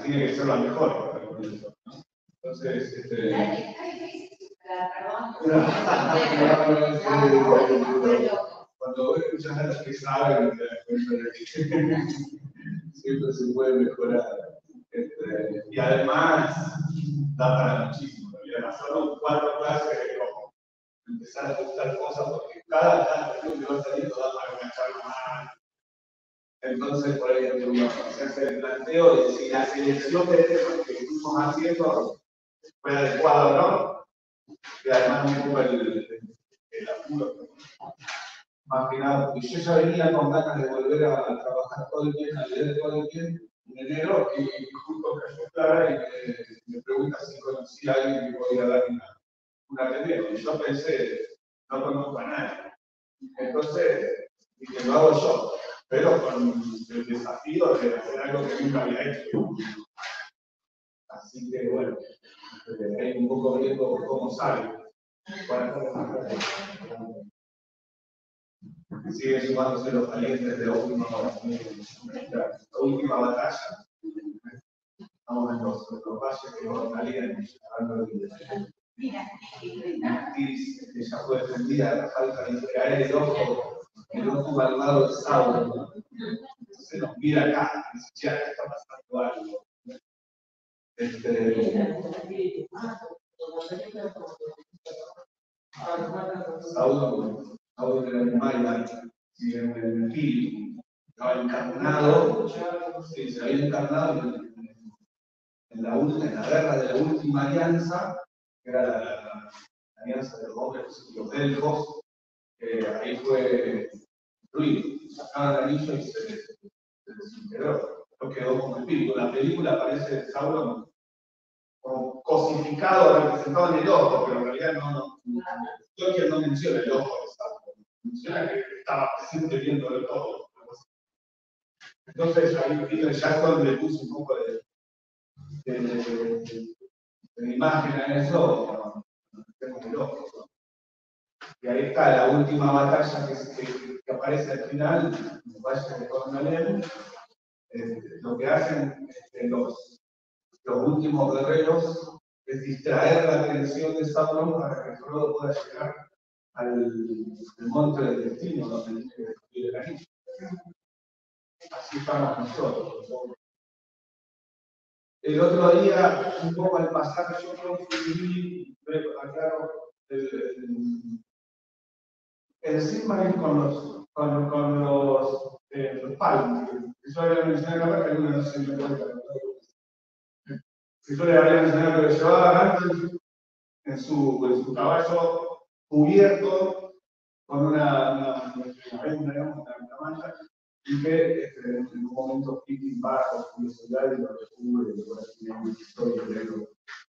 tiene que ser la mejor. Entonces, cuando escuchas a los que saben, te das cuenta de que siempre se puede mejorar. Y además, da para muchísimo. Solo 4 clases de cómo empezar a ajustar cosas, porque cada región que va saliendo da para una charla más. Entonces, por ahí se hace el planteo de si la selección de temas que fuimos haciendo fue adecuada o no, y además me ocupa el apuro. Más que nada, porque yo ya venía con ganas de volver a trabajar todo el tiempo, a leer todo el tiempo, en enero, y justo cayó Clara y me pregunta si conocía a alguien que podía dar una reunión. Y yo pensé, no conozco a nadie. Entonces, dije, lo hago yo, pero con el desafío de hacer algo que nunca había hecho. Así que, bueno, hay un poco viendo cómo sale. Siguen sumándose los valientes de la última batalla. Estamos en los valles que no salían hablando de Tis, que ya fue defendida, la falta de caer el ojo malvado de Sauron. Se nos mira acá y dice, ya está pasando algo. Sauron era un Maidan, en el espíritu, estaba encarnado, sí, se había encarnado en la guerra de la última alianza, que era la alianza de los elfos, ahí fue destruido, sacaron el anillo y se desintegró, no quedó como espíritu. En la película aparece Sauron como cosificado, representado en el ojo, pero en realidad Tolkien no menciona el ojo de Sauron, menciona que estaba presente viendo de todo. Entonces ahí Peter Jackson le puso un poco de imagen a eso, el ojo. Y ahí está la última batalla que aparece al final, en el Valle de Cornalem. Lo que hacen los últimos guerreros es distraer la atención de Sauron para que Frodo pueda llegar al monte del destino, donde tiene que destruir el anillo. Así estamos nosotros. El otro día, un poco al pasar, yo concluí, aclaro, el Silmarillion con los Palantir. Yo había mencionado acá que algunos no se me cuenta. Yo le había mencionado que llevaba Gandalf en su caballo cubierto con una mancha y que en un momento Pippin va con curiosidad y lo descubre y por aquí hay una historia de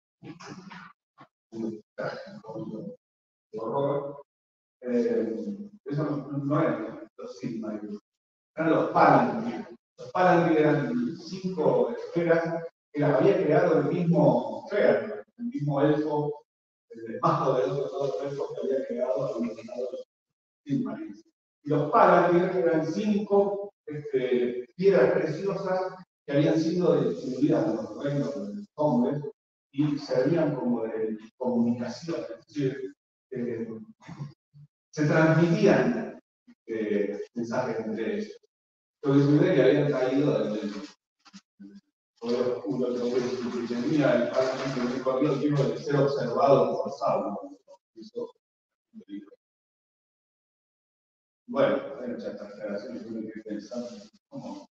horror. Eso no eran los Silmarils, eran los Palantir. Los Palantir eran 5 esferas que las había creado el mismo Fëanor, el mismo elfo, el más poderoso de todos los elfos que había creado los Silmarils. Y los Palantir eran 5 piedras preciosas que habían sido distribuidas en los reinos de los hombres y servían como de comunicación, es decir, se transmitían mensajes entre ellos. Lo que sucede que habían caído del poder oscuro, que tenía el Parlamento de recorrido tiempo de ser observado por Sauron. Bueno, hay muchas aclaraciones que uno tiene que pensar cómo.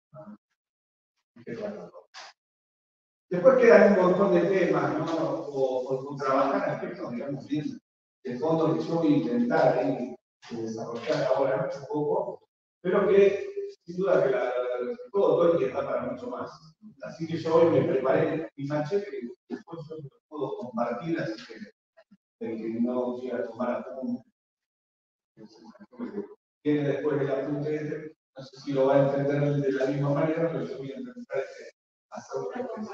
Después quedan un montón de temas, ¿no? O trabajar aspectos, digamos, bien de fondo que yo voy a intentar desarrollar ahora un poco, pero que sin duda que todo Tolkien está para mucho más. Así que yo hoy me preparé mi machete que después yo lo puedo compartir, así que el que no quiera tomar apunte, tiene después el apunte no sé si lo va a entender de la misma manera, pero yo voy a intentar hacerlo.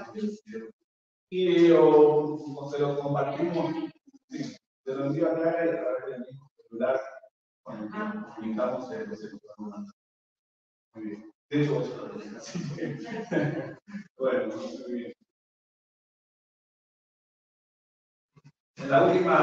Y o se lo compartimos, sí, se lo envío a Clara y a través del mismo celular con el que comunicamos el programa. Muy bien. De hecho, vos lo tenés, así que, bueno, muy bien. En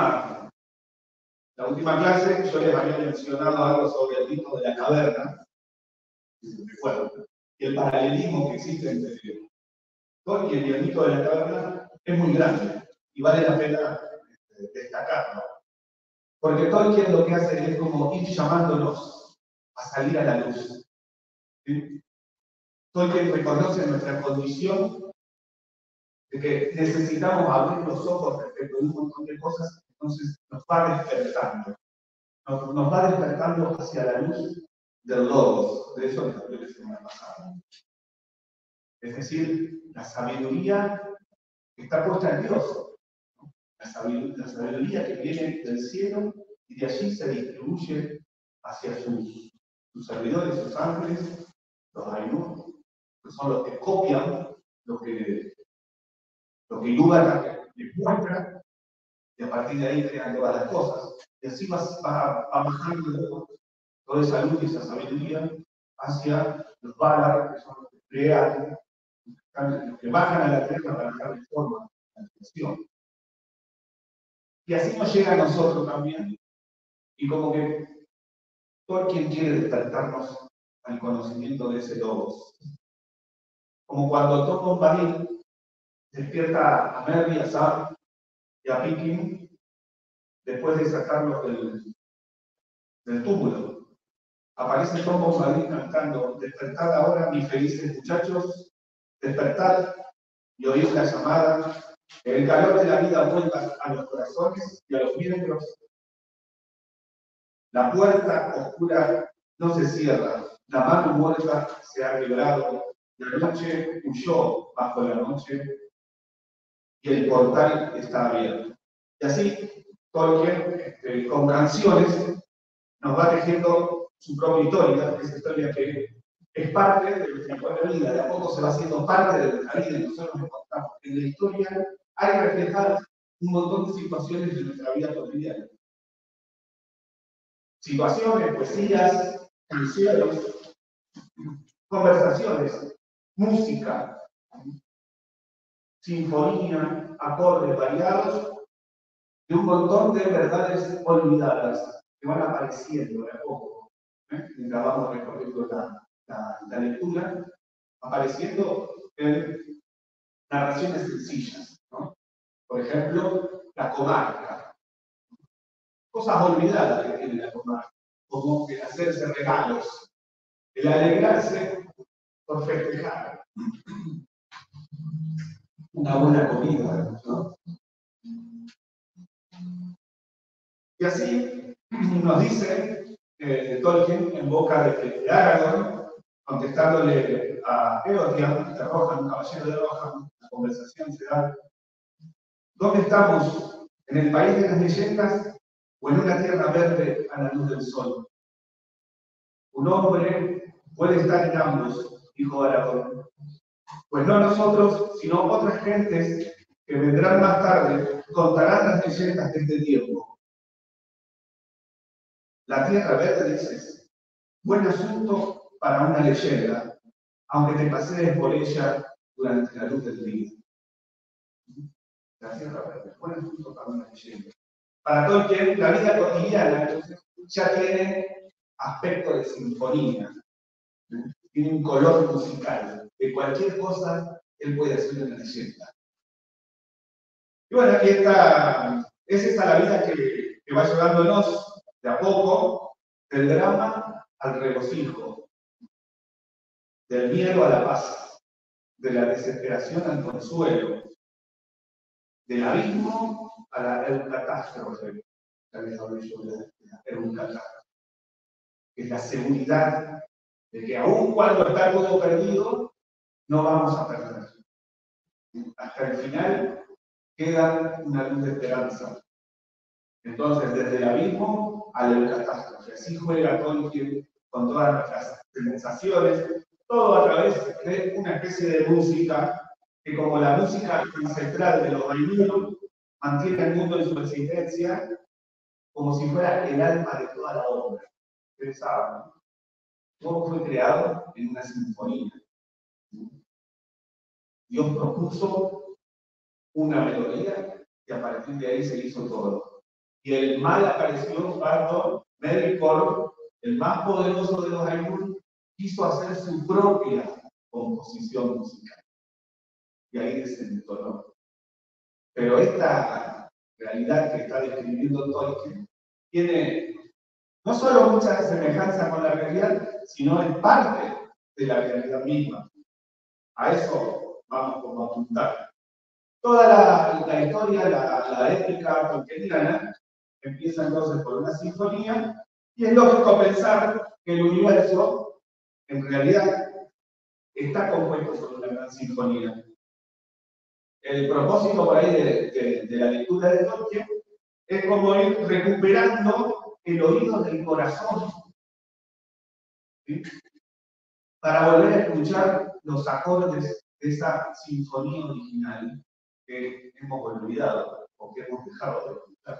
la última clase yo les había mencionado algo sobre el mito de la caverna, si se recuerdan, y el paralelismo que existe entre Tolkien y el mito de la caverna es muy grande y vale la pena destacarlo. Porque Tolkien lo que hace es como ir llamándonos a salir a la luz. ¿Sí? Tolkien reconoce nuestra condición de que necesitamos abrir los ojos respecto de un montón de cosas, entonces nos va despertando. Nos va despertando hacia la luz del Logos. De eso les hablé la semana pasada. Es decir, la sabiduría que está puesta en Dios. La sabiduría que viene del cielo y de allí se distribuye hacia sus servidores, sus ángeles, los Ainur, que son los que copian lo que Ilúvatar les muestra, y a partir de ahí crean todas las cosas. Y así va bajando toda esa luz y esa sabiduría hacia los Valar, que son los que crean, los que bajan a la tierra para darle forma a la creación. Y así nos llega a nosotros también. Y como que Tolkien quiere despertarnos al conocimiento de ese Logos. Como cuando Tom Bombadil despierta a Merry, a Sam y a Pippin después de sacarlos del túmulo. Aparece Tom Bombadil cantando: despertad ahora, mis felices muchachos, despertad y oíd la llamada, que el calor de la vida vuelva a los corazones y a los miembros. La puerta oscura no se cierra, la mano muerta se ha quebrado, la noche huyó bajo la noche y el portal está abierto. Y así, Tolkien, con canciones, nos va tejiendo su propia historia, esa historia que es parte de nuestra propia vida, de a poco se va haciendo parte de nuestra vida y nosotros nos encontramos. En la historia hay reflejadas un montón de situaciones de nuestra vida cotidiana. Situaciones, poesías, canciones, conversaciones, música, sinfonía, acordes variados, de un montón de verdades olvidadas que van apareciendo de a poco, mientras vamos recorriendo la lectura, apareciendo en narraciones sencillas, ¿no? Por ejemplo, la comarca. Cosas olvidadas que tiene la comarca, como el hacerse regalos, el alegrarse por festejar, una buena comida, ¿no? Y así nos dice Tolkien en boca de Aragorn, contestándole a Eotheam de Rohan, un caballero de Rohan, la conversación se da: ¿dónde estamos? ¿En el país de las leyendas o en una tierra verde a la luz del sol? Un hombre puede estar en ambos, dijo Aragorn. Pues no nosotros, sino otras gentes que vendrán más tarde, contarán las leyendas de este tiempo. La tierra verde, dices, buen asunto para una leyenda, aunque te pasees por ella durante la luz del día. La tierra verde, buen asunto para una leyenda. Para Tolkien, la vida cotidiana ya tiene aspecto de sinfonía, tiene un color musical. De cualquier cosa, él puede hacer una leyenda. Y bueno, aquí está, es esa la vida que va llevándonos de a poco, del drama al regocijo, del miedo a la paz, de la desesperación al consuelo, del abismo a la eucatástrofe, la que hablé yo de la eucatástrofe, que es la seguridad de que aun cuando está todo perdido, no vamos a perder. Hasta el final queda una luz de esperanza. Entonces, desde el abismo a la catástrofe. Así juega Tolkien con todas nuestras sensaciones, todo a través de una especie de música que, como la música ancestral de los Ainur, mantiene el mundo en su existencia como si fuera el alma de toda la obra. Ustedes saben, ¿no? todo fue creado en una sinfonía. Dios propuso una melodía y a partir de ahí se hizo todo. Y el mal apareció cuando Melkor, el más poderoso de los Ainur, quiso hacer su propia composición musical. Y ahí desentonó. Pero esta realidad que está describiendo Tolkien tiene no solo muchas semejanzas con la realidad, sino es parte de la realidad misma. A eso vamos como a apuntar. Toda la historia, la épica tolkieniana, empieza entonces por una sinfonía, y es lógico pensar que el universo, en realidad, está compuesto por una gran sinfonía. El propósito por ahí de la lectura de Tolkien es como ir recuperando el oído del corazón, ¿sí? Para volver a escuchar los acordes de esa sinfonía original que hemos olvidado o que hemos dejado de escuchar.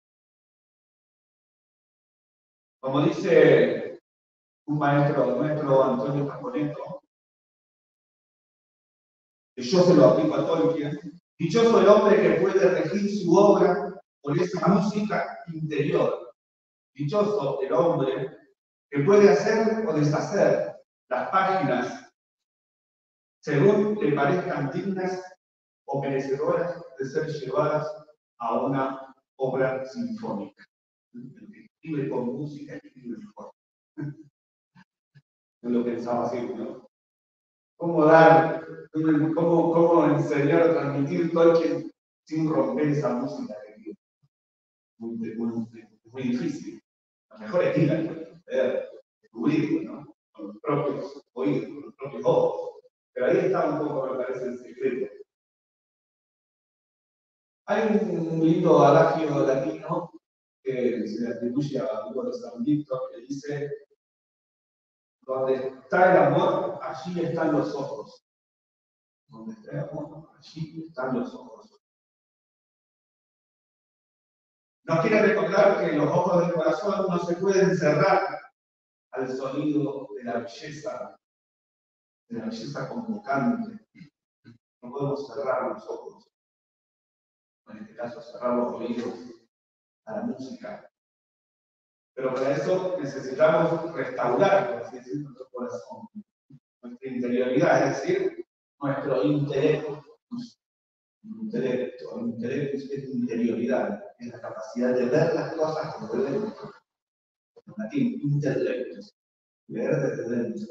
Como dice un maestro nuestro, Antonio Caponeto, que yo se lo aplico a Tolkien: dichoso el hombre que puede regir su obra por esa música interior. Dichoso el hombre que puede hacer o deshacer las páginas según le parezcan dignas o merecedoras de ser llevadas a una obra sinfónica. El que escribe con música escribe mejor. No lo pensaba así, ¿no? ¿Cómo enseñar o transmitir Tolkien sin romper esa música que tiene? Muy difícil. Lo mejor es ir a descubrirlo, ¿no? Con los propios oídos, con los propios ojos. Pero ahí está un poco, me parece, el secreto. Hay un lindo adagio latino que se le atribuye a Hugo de San Víctor, que dice: donde está el amor, allí están los ojos. Donde está el amor, allí están los ojos. Nos quiere recordar que los ojos del corazón no se pueden cerrar al sonido de la belleza convocante. No podemos cerrar los ojos, en este caso cerrar los oídos a la música. Pero para eso necesitamos restaurar, por así decirlo, nuestro corazón, nuestra interioridad, es decir, nuestro intelecto. El intelecto es interioridad, es la capacidad de ver las cosas desde dentro. En latín, intelectus, leer desde dentro.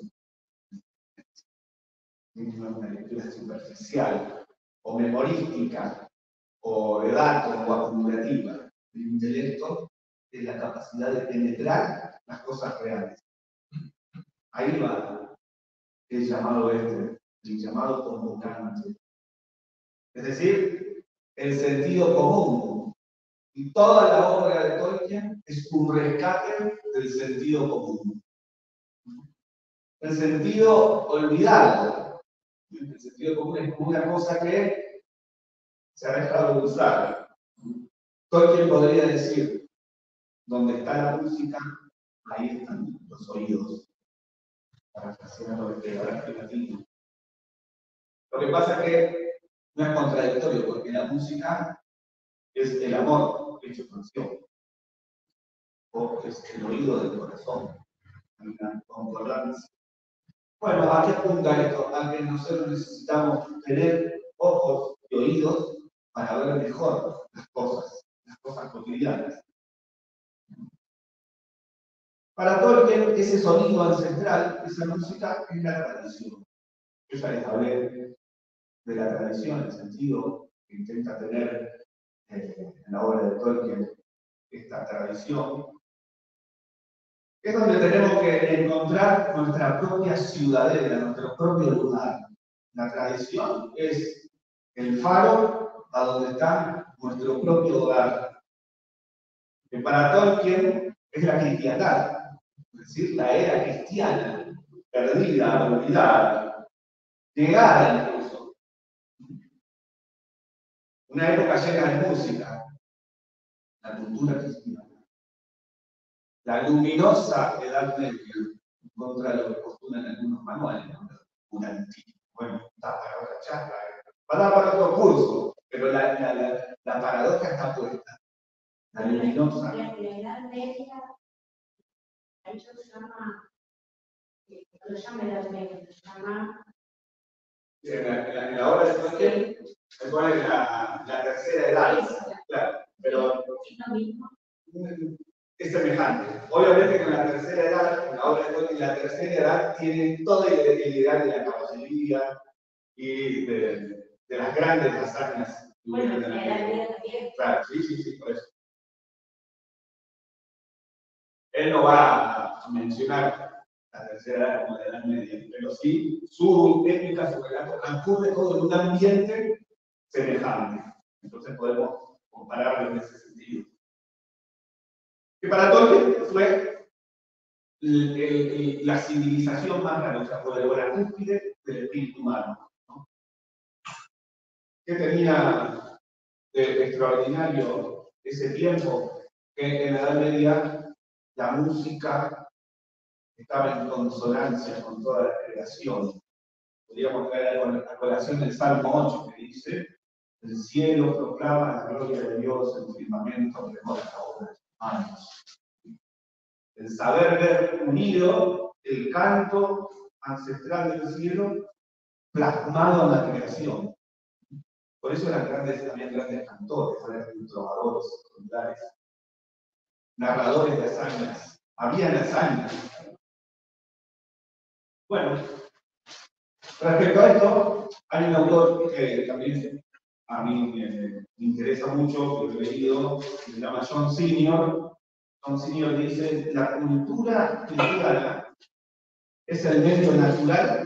No es una lectura superficial, o memorística, o de datos, o acumulativa. El intelecto es la capacidad de penetrar las cosas reales. Ahí va el llamado el llamado convocante. Es decir, el sentido común. Y toda la obra de Tolkien es un rescate del sentido común. El sentido olvidado. El sentido común es como una cosa que se ha dejado de usar. Tolkien podría decir: donde está la música, ahí están los oídos. Parafraseando el Adagio latino. Lo que pasa es que no es contradictorio, porque la música es el amor hecho canción, o es el oído del corazón. Hay una concordancia. Bueno, ¿a qué apunta esto? A que nosotros necesitamos tener ojos y oídos para ver mejor las cosas cotidianas. Para Tolkien, ese sonido ancestral, esa música, es la tradición. Yo ya les hablé de la tradición, el sentido que intenta tener en la obra de Tolkien esta tradición. Es donde tenemos que encontrar nuestra propia ciudadela, nuestro propio lugar. La tradición es el faro a donde está nuestro propio hogar. Que para Tolkien es la cristiandad, es decir, la era cristiana, perdida, olvidada, negada incluso. Una época llena de música, la cultura cristiana. La luminosa Edad Media, contra lo que postulan algunos manuales, ¿no? Bueno, da para otra charla, va a dar para otro curso, pero la paradoja está puesta. La luminosa. La Edad Media, ahí se llama, no lo llama Edad Media, se llama. En la obra de Tolkien se pone la tercera edad, claro, pero es semejante. Obviamente con la tercera edad, en la obra de Tolkien, la tercera edad tiene todo el ideal de la caballería y de las grandes hazañas. Bueno, la Edad Media también. Claro, sí, por eso. Él no va a mencionar la tercera edad como la Edad Media, pero sí su técnica, su relato, transcurre todo en un ambiente semejante. Entonces podemos compararlo en ese sentido. Que para Tolkien fue la civilización más grande, o sea, fue la cúspide del espíritu humano, ¿no? ¿Qué tenía de extraordinario ese tiempo? Que en la Edad Media la música estaba en consonancia con toda la creación. Podríamos traer a colación el Salmo 8, que dice: el cielo proclama la gloria de Dios, el firmamento mejora la obra de sus manos. El saber ver unido el canto ancestral del cielo plasmado en la creación. Por eso eran también grandes cantores, eran trovadores, populares, narradores de hazañas. Habían hazañas. Bueno, respecto a esto, hay un autor que también a mí me interesa mucho, que lo he leído, que se llama John Senior. John Senior dice: la cultura cristiana es el medio natural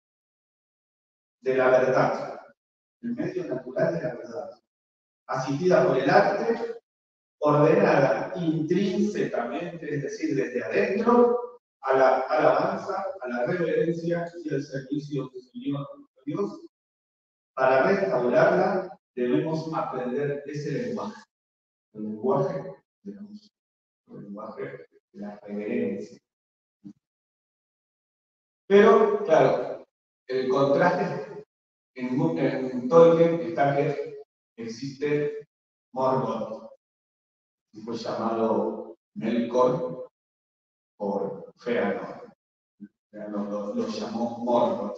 de la verdad. El medio natural de la verdad. Asistida por el arte, ordenada intrínsecamente, es decir, desde adentro, a la alabanza, a la reverencia y al servicio del Señor Dios. Para restaurarla, debemos aprender ese lenguaje. El lenguaje de la música, el lenguaje de la reverencia. Pero, claro, el contraste en Tolkien está que existe Morgoth, que fue llamado Melkor por Feanor. Feanor lo llamó Morgoth.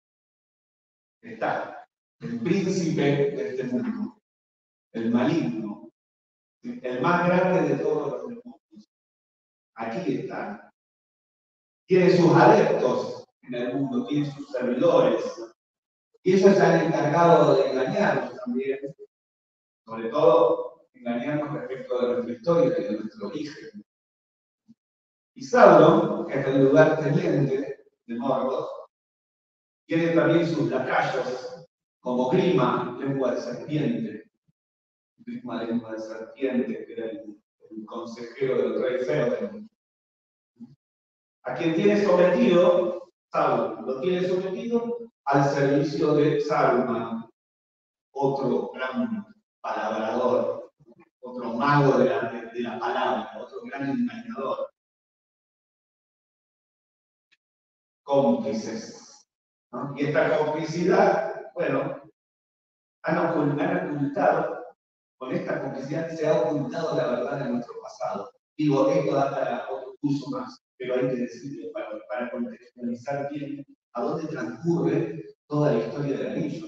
Está el príncipe de este mundo, el maligno, el más grande de todos los demonios. Aquí está. Tiene sus adeptos en el mundo, tiene sus servidores. Y ellos se han encargado de engañarnos también, sobre todo engañarnos respecto de nuestra historia y de nuestro origen. Y Sauron, que es el lugar teniente de Morgoth, tiene también sus lacayos, como Grima, lengua de serpiente. Grima, lengua de serpiente, que era el consejero del rey Theoden. A quien tiene sometido, Sauron, lo tiene sometido al servicio de Saruman, otro gran palabrador, otro mago de la palabra, otro gran engañador. Cómplices, ¿no? Y esta complicidad, bueno, han ocultado, con esta complicidad se ha ocultado la verdad de nuestro pasado. Digo, esto da para otro curso más, pero hay que decirlo para contextualizar bien a dónde transcurre toda la historia del anillo.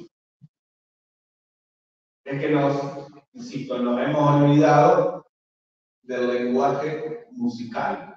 Es que insisto, nos hemos olvidado del lenguaje musical.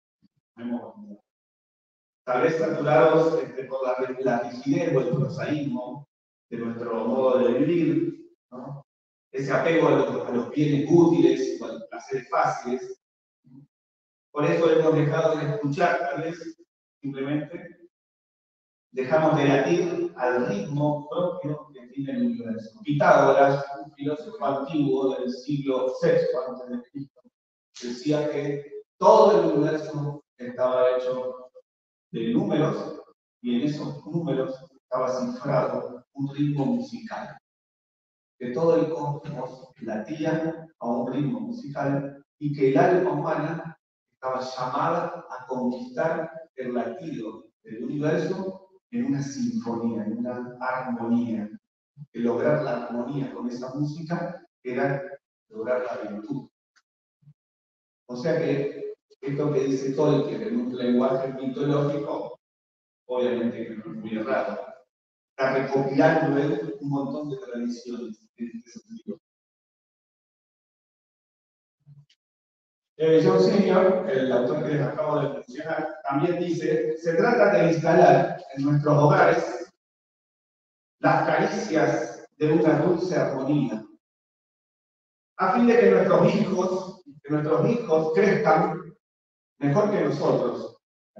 Tal vez saturados por la rigidez o el prosaísmo de nuestro modo de vivir, ¿no? Ese apego a los bienes útiles o a los placeres fáciles. Por eso hemos dejado de escuchar, tal vez, simplemente dejamos de latir al ritmo propio que tiene el universo. Pitágoras, un filósofo antiguo del siglo VI a.C., decía que todo el universo estaba hecho de números y en esos números estaba cifrado un ritmo musical. Que todo el cosmos latía a un ritmo musical y que el alma humana estaba llamada a conquistar el latido del universo en una sinfonía, en una armonía. El lograr la armonía con esa música era lograr la virtud. O sea que esto que dice Tolkien en un lenguaje mitológico, obviamente que no es muy errado. Está recopilando él un montón de tradiciones en este sentido. John Senior, el autor que les acabo de mencionar, también dice: se trata de instalar en nuestros hogares las caricias de una dulce armonía, a fin de que nuestros hijos crezcan mejor que nosotros,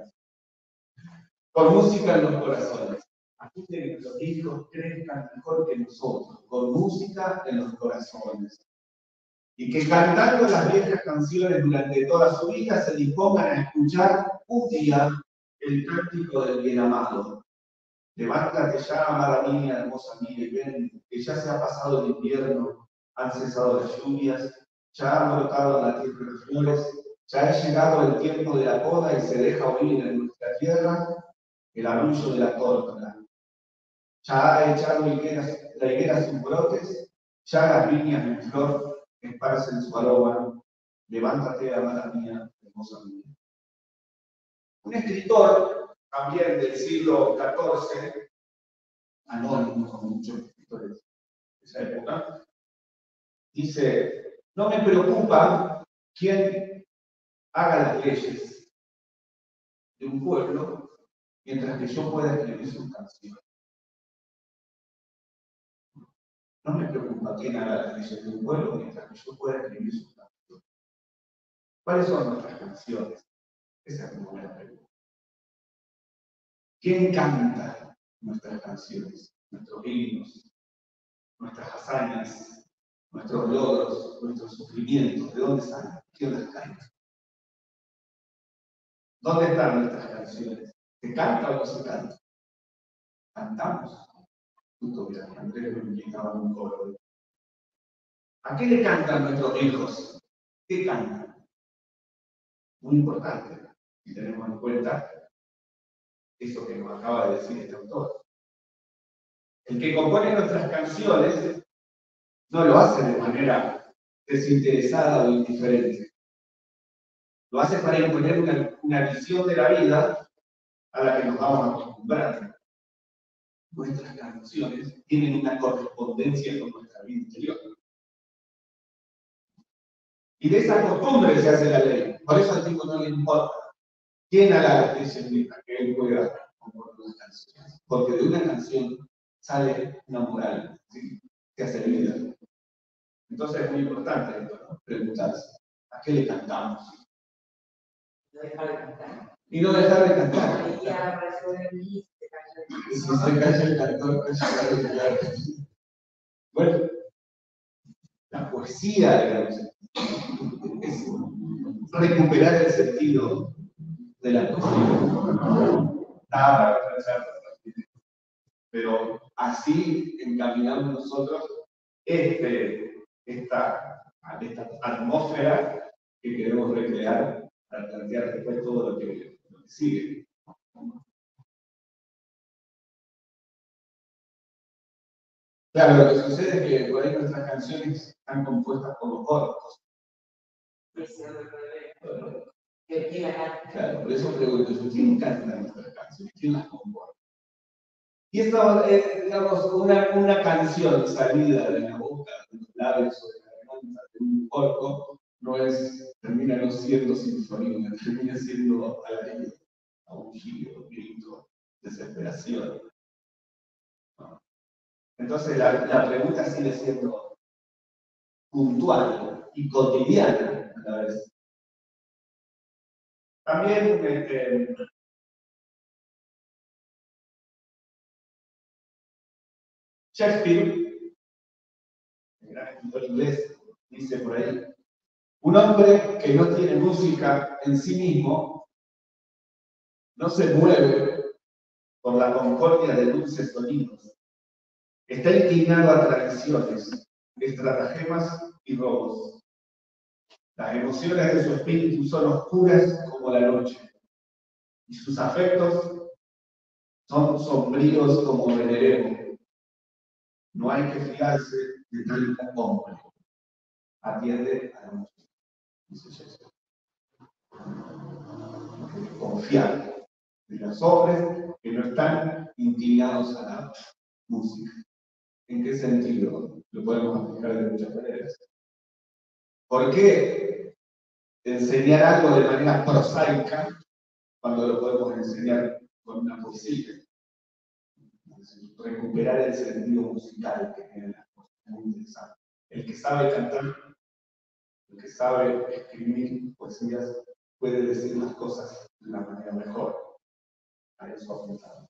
con música en los corazones. A fin de que nuestros hijos crezcan mejor que nosotros, con música en los corazones. Y que cantando las viejas canciones durante toda su vida se dispongan a escuchar un día el cántico del bien amado. Levántate ya, amada niña, hermosa mía, y ven, que ya se ha pasado el invierno, han cesado las lluvias, ya han brotado en la tierra las flores, ya ha llegado el tiempo de la poda y se deja oír en nuestra tierra el arrullo de la tórtola. Ya ha echado la higuera sus brotes, ya las viñas en flor esparcen su aroma. Levántate, amada mía, hermosa mía. Un escritor, también del siglo XIV, anónimo, como muchos escritores de esa época, dice: no me preocupa quién haga las leyes de un pueblo mientras que yo pueda escribir sus canciones. No me preocupa quién haga las leyes de un pueblo mientras que yo pueda escribir sus canciones. ¿Cuáles son nuestras canciones? Esa es una buena pregunta. ¿Quién canta nuestras canciones, nuestros himnos, nuestras hazañas, nuestros logros, nuestros sufrimientos? ¿De dónde salen? ¿Quién las canta? ¿Dónde están nuestras canciones? ¿Se canta o no se canta? Cantamos. Justo mira, Andrés me invitaba a un coro. ¿A qué le cantan nuestros hijos? ¿Qué cantan? Muy importante, si tenemos en cuenta eso que nos acaba de decir este autor. El que compone nuestras canciones no lo hace de manera desinteresada o indiferente. Lo hace para imponer una visión de la vida a la que nos vamos acostumbrando. Nuestras canciones tienen una correspondencia con nuestra vida interior. Y de esa costumbre se hace la ley. Por eso al tipo no le importa quién haga las leyes mientras que él pueda componer las canciones. Porque de una canción sale una moral, ¿sí? Se hace vida. Entonces es muy importante esto, ¿no? Preguntarse: ¿a qué le cantamos? No dejar de cantar. Y no dejar de cantar. Y ya resuelve y se calla. Y si se calla el cantor, pues ya lo claro. Bueno, la poesía, digamos, es recuperar el sentido de la poesía. Da para otra charla, pero así encaminamos nosotros esta atmósfera que queremos recrear para plantear después todo lo que sigue. Claro, lo que sucede es que por ahí nuestras canciones están compuestas por los orcos. ¿Quién la canta? Claro, por eso pregunto yo: ¿quién canta nuestras canciones? ¿Quién las compone? Y esto es, digamos, una canción salida de la boca, de los labios o de la garganta de un orco, termina no siendo sinfonía, termina siendo alarido, aullido, grito, desesperación. ¿No? Entonces la pregunta sigue siendo puntual y cotidiana a la vez. También Shakespeare, el gran escritor inglés, dice por ahí: un hombre que no tiene música en sí mismo no se mueve por la concordia de dulces sonidos. Está inclinado a tradiciones, estratagemas y robos. Las emociones de su espíritu son oscuras como la noche. y sus afectos son sombríos como veneremos. No hay que fiarse de tal hombre. Atiende a la música. Dice Jesús. Confiar en los hombres que no están inclinados a la música. ¿En qué sentido? Lo podemos aplicar de muchas maneras. ¿Por qué enseñar algo de manera prosaica cuando lo podemos enseñar con una poesía? Recuperar el sentido musical que tiene las cosas. Muy interesante. El que sabe cantar, el que sabe escribir poesías, puede decir las cosas de una manera mejor. A eso apuntamos.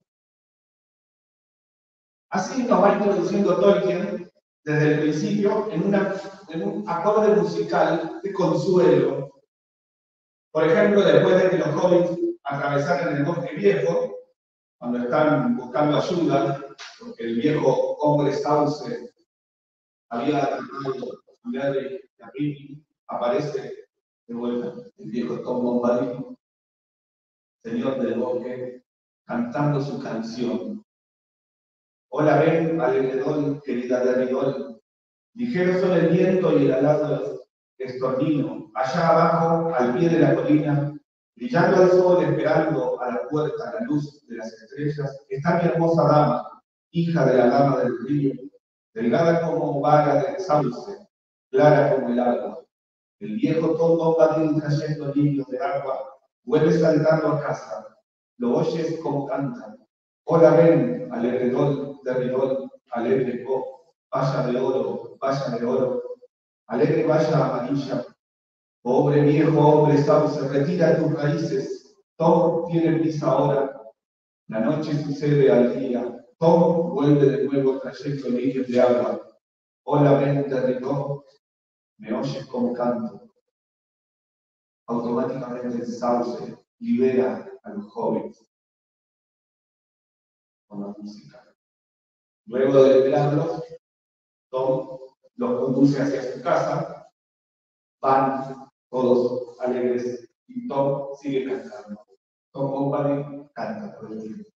Así nos va introduciendo Tolkien desde el principio en un acorde musical de consuelo. Por ejemplo, después de que los hobbits atravesaran el bosque viejo, cuando están buscando ayuda, porque el viejo hombre sauce había atrapado a Merry y a Pippin, aparece de vuelta el viejo Tom Bombadil, señor del bosque, cantando su canción. Hola, ven, alegredol, querida Derridol. Ligeros son el viento y el alado estornino. Allá abajo, al pie de la colina, brillando el sol, esperando a la puerta la luz de las estrellas, está mi hermosa dama, hija de la dama del río, delgada como vaga de sauce, clara como el agua. El viejo Tom Bombadil trayendo niños de agua, vuelve saltando a casa. Lo oyes como canta. Hola, ven, alegredol, derridol, alegre pop, valla de oro, alegre valla amarilla. Pobre viejo hombre sauce, retira tus raíces. Tom tiene prisa ahora. La noche sucede al día. Tom vuelve de nuevo trayendo niños de agua. Hola, ven, derridol, me oyes como canto. Automáticamente el sauce libera a los jóvenes con la música. Luego de liberarlos, Tom los conduce hacia su casa, van todos alegres y Tom sigue cantando. Tom Bombadil canta todo el tiempo.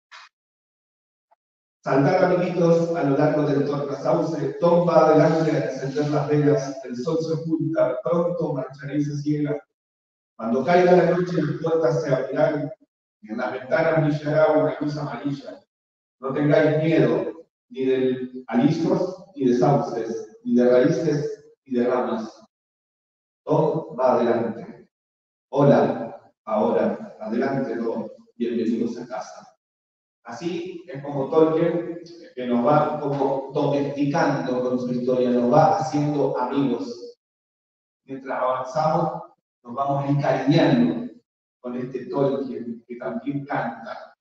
Saltar amiguitos a lo largo del tornasauce, Tom va adelante a encender las velas, el sol se oculta, pronto marcharé y se ciega. Cuando caiga la noche, las puertas se abrirán y en las ventanas brillará una luz amarilla. No tengáis miedo, ni de alisos, ni de sauces, ni de raíces, ni de ramas. Tom va adelante. Hola, ahora, adelante todos, bienvenidos a casa. Así es como Tolkien, que nos va como domesticando con su historia, nos va haciendo amigos. Mientras avanzamos, nos vamos encariñando con este Tolkien que también canta.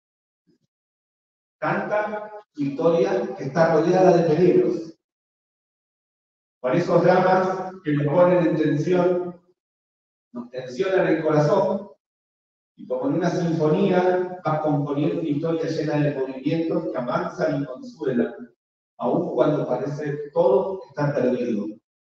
Canta su historia que está rodeada de peligros. Por esos dramas que nos ponen en tensión, nos tensionan el corazón. Y como en una sinfonía, va componiendo una historia llena de movimientos que avanzan y consuelan, aun cuando parece que todo está perdido.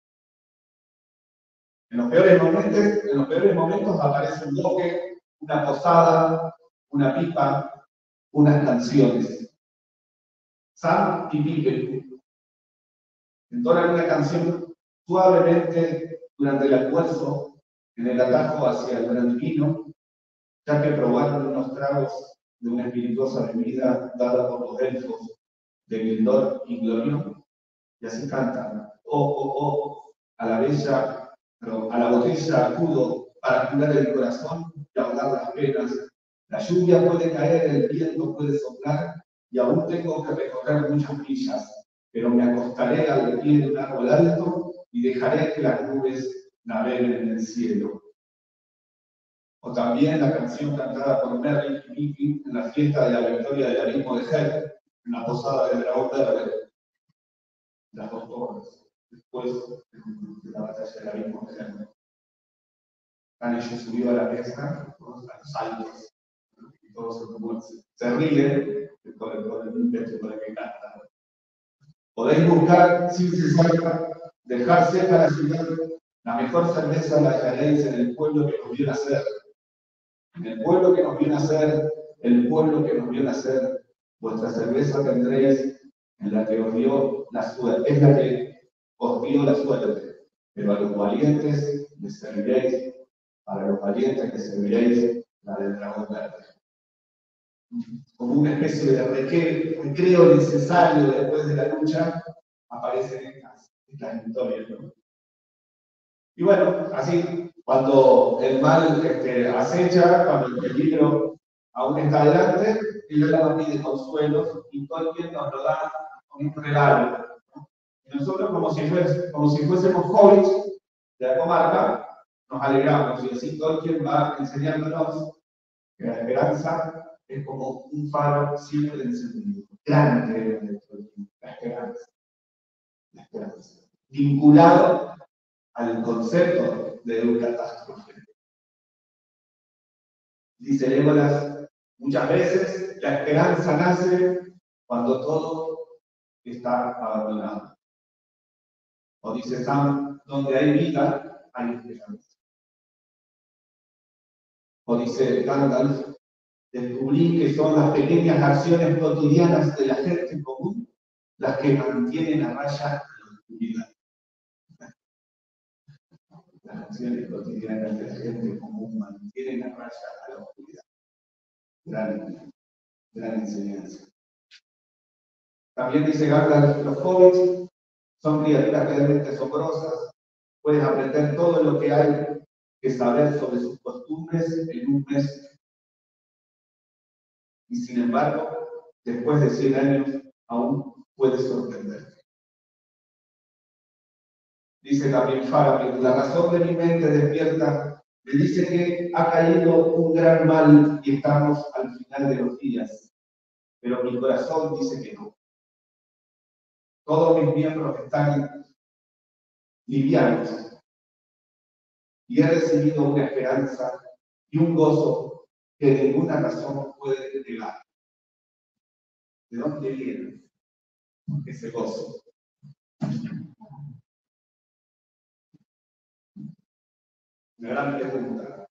En los peores momentos aparece un bosque, una posada, una pipa, unas canciones. Sam y Pippin entonan una canción suavemente durante el almuerzo en el atajo hacia el gran vino, ya que probaron unos tragos de una espirituosa bebida dada por los elfos de Gildor y Glorión, y así cantan: oh, oh, oh, a la botella acudo para curar el corazón y ahogar las penas. La lluvia puede caer, el viento puede soplar, y aún tengo que recorrer muchas millas, pero me acostaré al pie de un árbol alto y dejaré que las nubes naveguen en el cielo. O también la canción cantada por Merry y Pippin en la fiesta de la victoria del abismo de Helm, en la posada del dragón verde, las dos torres, después de la batalla del abismo de Helm. Ellos subió a la mesa, a los saltos, y todos se ríen por el invento por el que cantan. Podéis buscar sin cesar, dejar seca la ciudad, la mejor cerveza la hallaréis en el pueblo que os vio nacer. El pueblo que nos vio nacer, el pueblo que nos vio nacer, vuestra cerveza tendréis en la que os dio la suerte, es la que os dio la suerte, pero a los valientes les serviréis, para los valientes les serviréis la del dragón verde. Como una especie de recreo necesario después de la lucha, aparecen estas historias, ¿no? Y bueno, así, cuando el mal acecha, cuando el peligro aún está delante, el alma pide consuelo y Tolkien nos lo da con un regalo. Y nosotros, como si fuésemos hobbits de la comarca, nos alegramos y así Tolkien va enseñándonos que la esperanza es como un faro siempre encendido. Grande de Tolkien, la esperanza. La esperanza. Vinculado al concepto de un catástrofe. Dice Legolas, muchas veces la esperanza nace cuando todo está abandonado. O dice Sam, donde hay vida, hay esperanza. O dice Gandalf, descubrí que son las pequeñas acciones cotidianas de la gente común las que mantienen a raya la oscuridad. Las acciones cotidianas de la gente común mantienen a raya a la oscuridad. Gran enseñanza. También dice Gandalf, los hobbits son criaturas realmente asombrosas, pueden aprender todo lo que hay que saber sobre sus costumbres en un mes. Y sin embargo, después de 100 años, aún puede sorprender. Dice también Faramir, la razón de mi mente despierta me dice que ha caído un gran mal y estamos al final de los días, pero mi corazón dice que no. Todos mis miembros están livianos y he recibido una esperanza y un gozo que ninguna razón puede negar. ¿De dónde viene ese gozo? Una gran pregunta.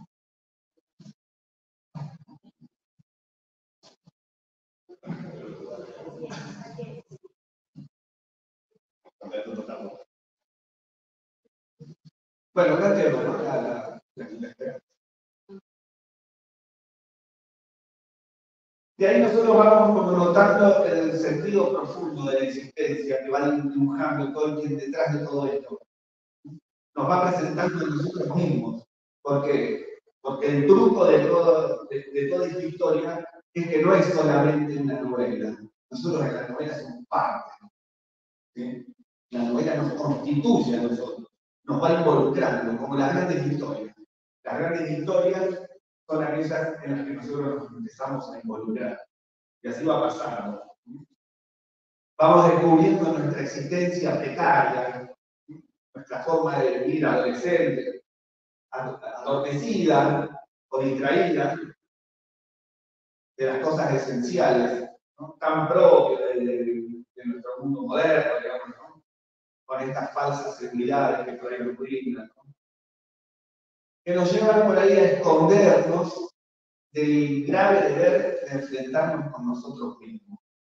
Bueno, gracias a la esperanza. De ahí nosotros vamos como notando el sentido profundo de la existencia que va dibujando Tolkien detrás de todo esto. Nos va presentando a nosotros mismos. ¿Por qué? Porque el truco de toda esta historia es que no es solamente una novela. Nosotros en la novela somos parte. ¿Sí? La novela nos constituye a nosotros, nos va involucrando, como las grandes historias. Las grandes historias son aquellas en las que nosotros nos empezamos a involucrar. Y así va pasando. Vamos descubriendo nuestra existencia precaria, nuestra forma de vivir adolescente, adormecida o distraída de las cosas esenciales, ¿no? Tan propio de nuestro mundo moderno, digamos, ¿no? Con estas falsas seguridades que traen los ruinas, ¿no? Que nos llevan por ahí a escondernos del grave deber de enfrentarnos con nosotros mismos.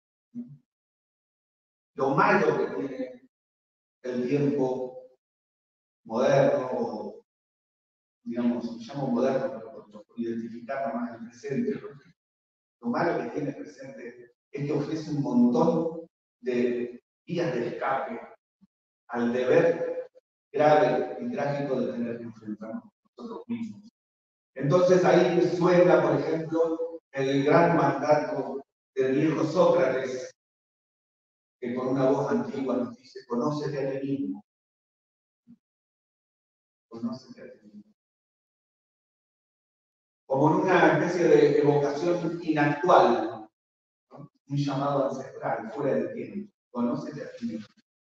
Lo malo que tiene el tiempo moderno, o digamos, llamo moderno, pero por identificar más el presente, ¿no? Lo malo que tiene el presente es que ofrece un montón de vías de escape al deber grave y trágico de tener que enfrentarnos con nosotros mismos. Entonces ahí suena, por ejemplo, el gran mandato del viejo Sócrates, que con una voz antigua nos dice, conócete a ti mismo. Conócete a ti mismo. Como en una especie de evocación inactual, ¿no? Un llamado ancestral, fuera del tiempo. Conócete a ti mismo.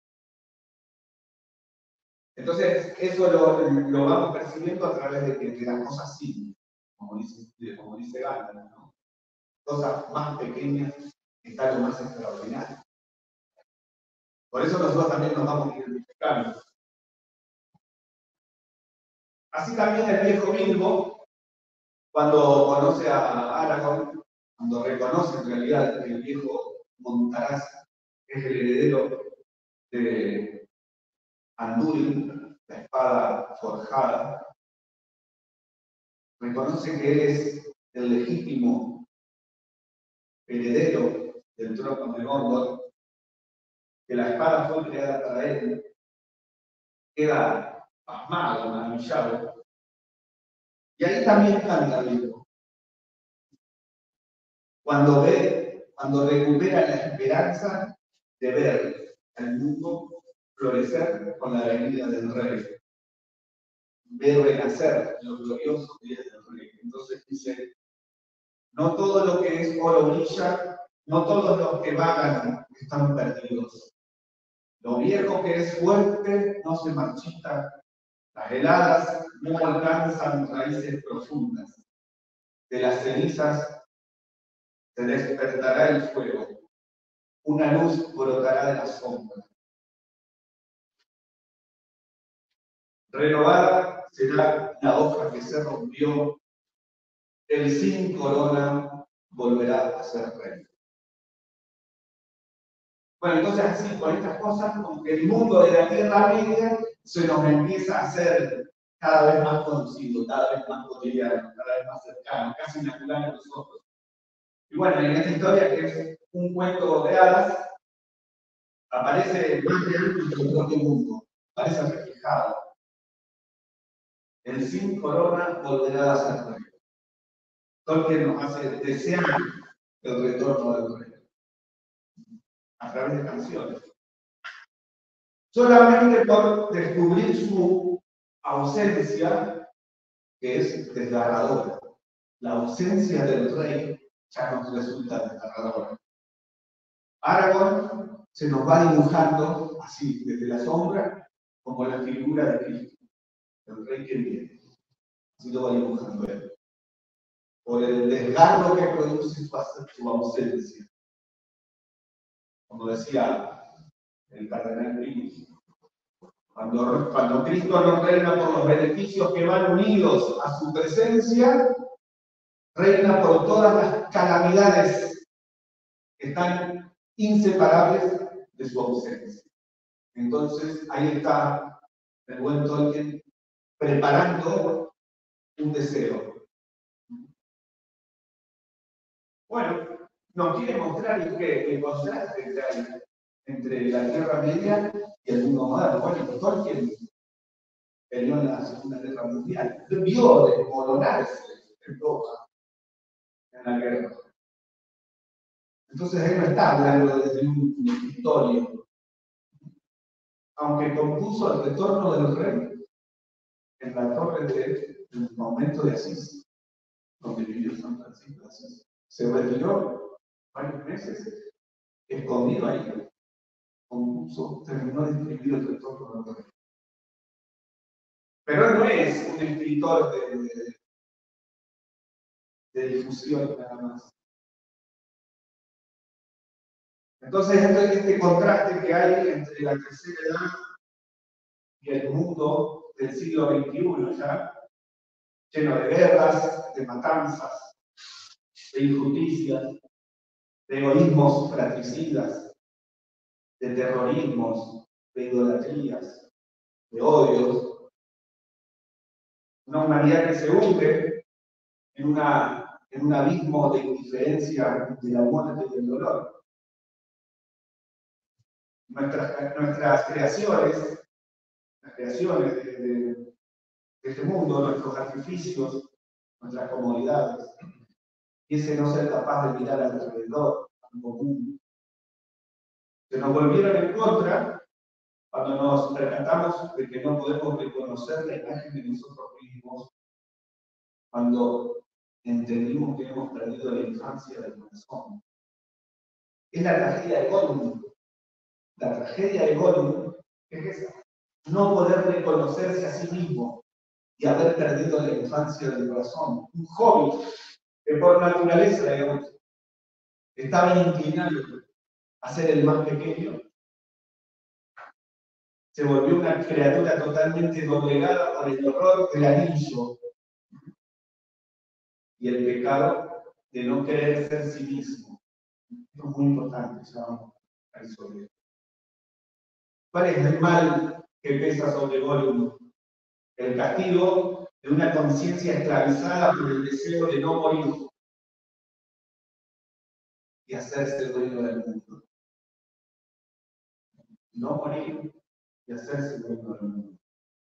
Entonces, eso lo vamos percibiendo a través de las cosas simples, como dice Gandalf, ¿no? Cosas más pequeñas está lo más extraordinario. Por eso nosotros también nos vamos identificando. Así también el viejo Bilbo Cuando conoce a Aragorn, cuando reconoce en realidad que el viejo Montaraz es el heredero de Anduin, la espada forjada, reconoce que él es el legítimo heredero del trono de Gondor, que la espada fue creada para él, queda pasmado, maravillado. Y ahí también canta Bilbo. Cuando recupera la esperanza de ver al mundo florecer con la venida del rey, ver renacer lo glorioso que es el rey. Entonces dice, no todo lo que es oro brilla, no todos los que vagan están perdidos. Lo viejo que es fuerte no se marchita, las heladas no alcanzan raíces profundas. De las cenizas se despertará el fuego, una luz brotará de la sombra. Renovada será la hoja que se rompió, el sin corona volverá a ser rey. Bueno, entonces así, con estas cosas, como que el mundo de la Tierra Media se nos empieza a hacer cada vez más conocido, cada vez más cotidiano, cada vez más cercano, casi natural a nosotros. Y bueno, en esta historia, que es un cuento de hadas, aparece más real que el propio mundo, aparece reflejado. El sin corona volverá a ser rey. Tolkien nos hace desear el retorno del rey a través de canciones. Solamente por descubrir su ausencia, que es desgarradora. La ausencia del rey ya nos resulta desgarradora. Aragorn se nos va dibujando así, desde la sombra, como la figura de Cristo, el rey que viene. Así lo va dibujando él. Por el desgarro que produce su ausencia. Como decía el cardenal Pini, cuando Cristo no reina por los beneficios que van unidos a su presencia, reina por todas las calamidades que están inseparables de su ausencia. Entonces, ahí está el buen Tolkien preparando un deseo. Bueno, nos quiere mostrar el contraste que hay entre la Tierra Media y el mundo moderno. Bueno, Tolkien peleó en la Segunda Guerra Mundial, vio desmoronarse Europa en la guerra. Entonces él no está hablando desde un escritorio, aunque compuso el retorno del rey en la torre del convento de Asís, donde vivió San Francisco de Asís. Se retiró varios meses, escondido ahí, compuso, terminó de escribir el retorno del rey. Pero él no es un escritor de difusión nada más. Entonces, este contraste que hay entre la tercera edad y el mundo del siglo XXI, ya, lleno de guerras, de matanzas, de injusticias, de egoísmos fratricidas, de terrorismos, de idolatrías, de odios, una humanidad que se hunde en un abismo de indiferencia de la muerte y del dolor. Nuestras creaciones, las creaciones de este mundo, nuestros artificios, nuestras comodidades, y ese no ser capaz de mirar alrededor, al común. Se nos volvieron en contra cuando nos percatamos de que no podemos reconocer la imagen de nosotros mismos, cuando entendimos que hemos perdido la infancia del corazón. Es la tragedia de Gollum. La tragedia de Gollum es esa, no poder reconocerse a sí mismo y haber perdido la infancia del corazón. Un hobbit que por naturaleza, digamos, estaba inclinado a ser el más pequeño, se volvió una criatura totalmente doblegada por el horror del anillo. y el pecado de no querer ser sí mismo. Esto es muy importante, ya vamos a ir sobre esto. ¿Cuál es el mal que pesa sobre Gollum? El castigo de una conciencia esclavizada por el deseo de no morir y hacerse dueño del mundo. No morir y hacerse dueño del mundo.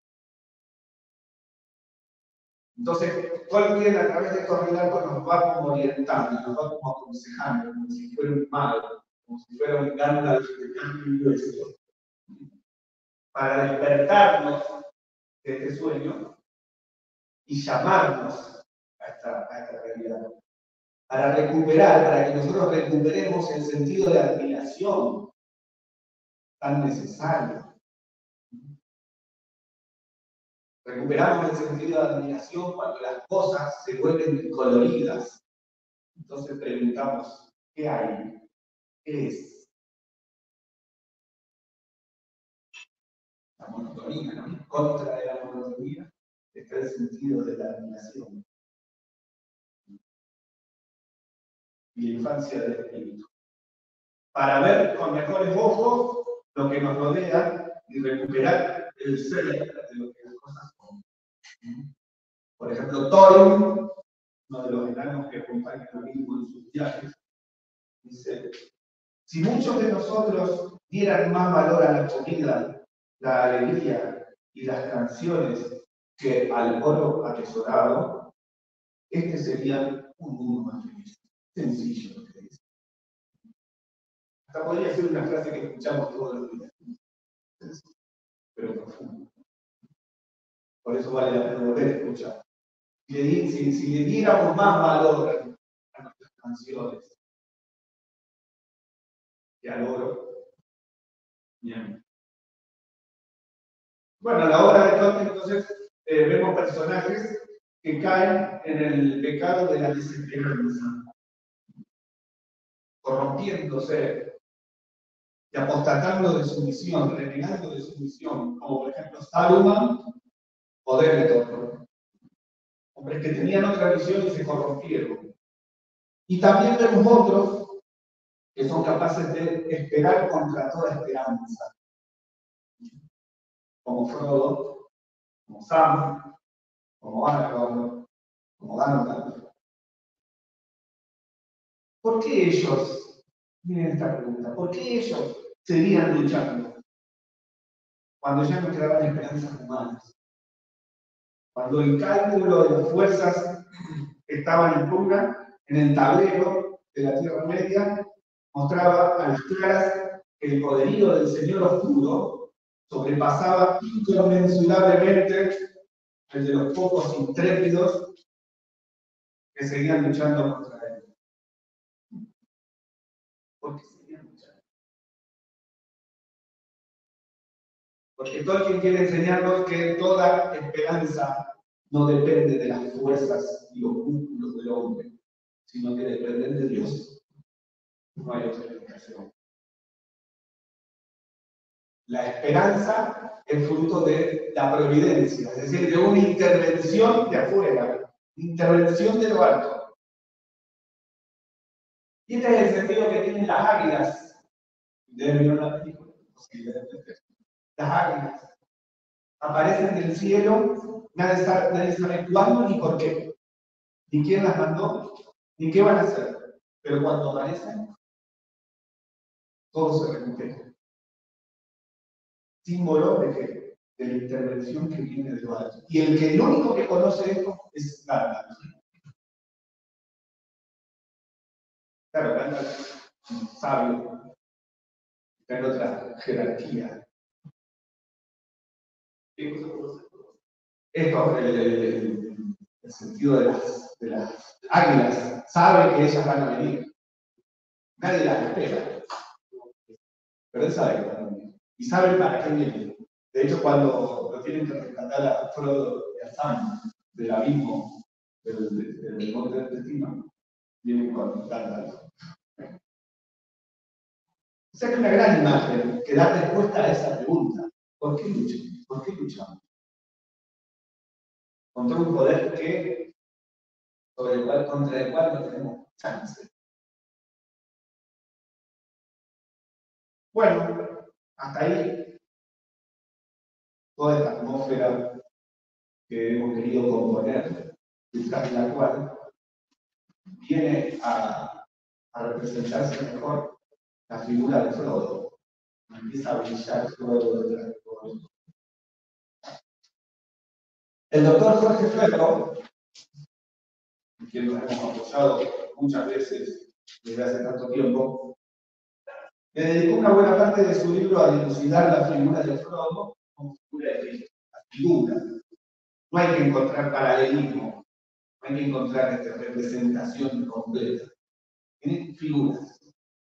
Entonces, Tolkien a través de estos relatos nos va como orientando, nos va como aconsejando, como si fuera un mago, como si fuera un Gandalf de carne y hueso, para despertarnos de este sueño y llamarnos a esta realidad. Para recuperar, para que nosotros recuperemos el sentido de admiración tan necesario. Recuperamos el sentido de admiración cuando las cosas se vuelven coloridas. Entonces preguntamos, ¿qué hay? ¿Qué es? La monotonía, ¿no? En contra de la monotonía está el sentido de la admiración y la infancia del espíritu. Para ver con mejores ojos lo que nos rodea y recuperar el ser de lo que las cosas son. Por ejemplo, Thorin, uno de los enanos que acompañan a Bilbo en sus viajes, dice: si muchos de nosotros dieran más valor a la comida, la alegría y las canciones que al oro atesorado, este sería un mundo más feliz. Sencillo lo que dice. Hasta podría ser una frase que escuchamos todos los días, pero profundo. Por eso vale la pena volver a escuchar. Si le diéramos más valor a nuestras canciones que al oro, bien. Bueno, a la hora de Tolkien, entonces, vemos personajes que caen en el pecado de la desesperanza, corrompiéndose y apostatando de su misión, renegando de su misión, como por ejemplo Saruman o Denethor, hombres que tenían otra visión y se corrompieron. Y también vemos otros que son capaces de esperar contra toda esperanza, como Frodo, como Sam, como Aragorn, como Gandalf. ¿Por qué ellos, miren esta pregunta, por qué ellos seguían luchando cuando ya no quedaban esperanzas humanas? Cuando el cálculo de las fuerzas estaba en pugna, en el tablero de la Tierra Media, mostraba a las claras que el poderío del Señor Oscuro sobrepasaba inconmensurablemente el de los pocos intrépidos que seguían luchando contra él. ¿Por qué seguían luchando? Porque Tolkien quiere enseñarnos que toda esperanza no depende de las fuerzas y los músculos del hombre, sino que dependen de Dios. No hay otra explicación. La esperanza es fruto de la providencia, es decir, de una intervención de afuera, intervención de lo alto. Y este es el sentido que tienen las águilas. Deben ver la película. Las águilas aparecen del cielo, nadie sabe cuándo ni por qué, ni quién las mandó, ni qué van a hacer. Pero cuando aparecen, todo se recupera. Símbolo de que de la intervención que viene de lo alto. Y el único que conoce esto es Gandalf. Claro, Gandalf es un sabio, está en otra jerarquía. Esto, el sentido de las águilas, sabe que ellas van a venir. Nadie las espera. Pero él sabe que van a venir. Y sabe para qué vienen. De hecho, cuando lo tienen que rescatar a Frodo y a Sam del abismo del monte del destino, vienen con Gandalf. O sea que es una gran imagen que da respuesta a esa pregunta. ¿Por qué luchamos? ¿Por qué luchamos? Contra un poder que contra el cual no tenemos chance. Bueno, hasta ahí toda esta atmósfera que hemos querido componer, detrás de la cual viene a representarse mejor la figura de Frodo. Empieza a brillar Frodo detrás de todo esto. El doctor Jorge Ferro, en quien nos hemos apoyado muchas veces desde hace tanto tiempo, le dedicó una buena parte de su libro a dilucidar la figura de Frodo como figura de Cristo. La figura. No hay que encontrar paralelismo, no hay que encontrar esta representación completa. Tiene figuras.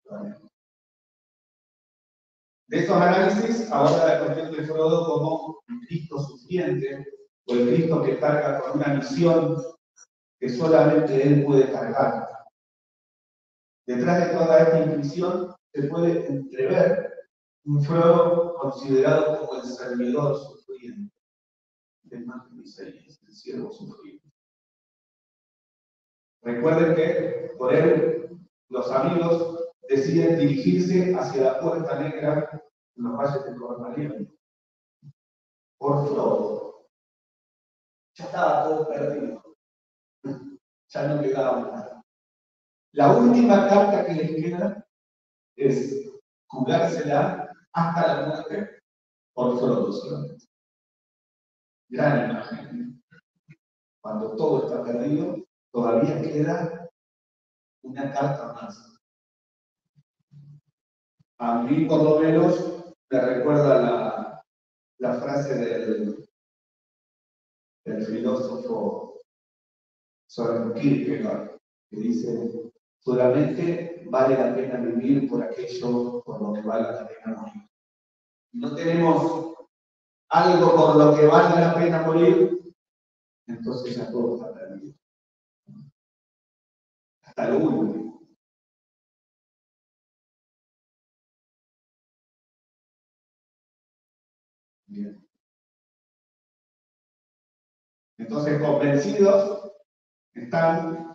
De estos análisis aborda la cuestión de Frodo como el Cristo sufriente o el Cristo que carga con una misión que solamente él puede cargar. Detrás de toda esta intuición se puede entrever un Frodo considerado como el servidor sufriente. Es más que Isaías, el siervo sufriente. Recuerden que por él los amigos deciden dirigirse hacia la Puerta Negra en los valles de Cornalión. Por Frodo. Ya estaba todo perdido. Ya no quedaba nada. La última carta que les queda es jugársela hasta la muerte por Frodo solamente. Gran imagen. Cuando todo está perdido, todavía queda una carta más. A mí, por lo menos, me recuerda la frase del filósofo Søren Kierkegaard, que dice: solamente vale la pena vivir por aquello por lo que vale la pena morir. Si no tenemos algo por lo que vale la pena morir, entonces ya todo está perdido. Hasta lo último. Bien. Entonces, convencidos están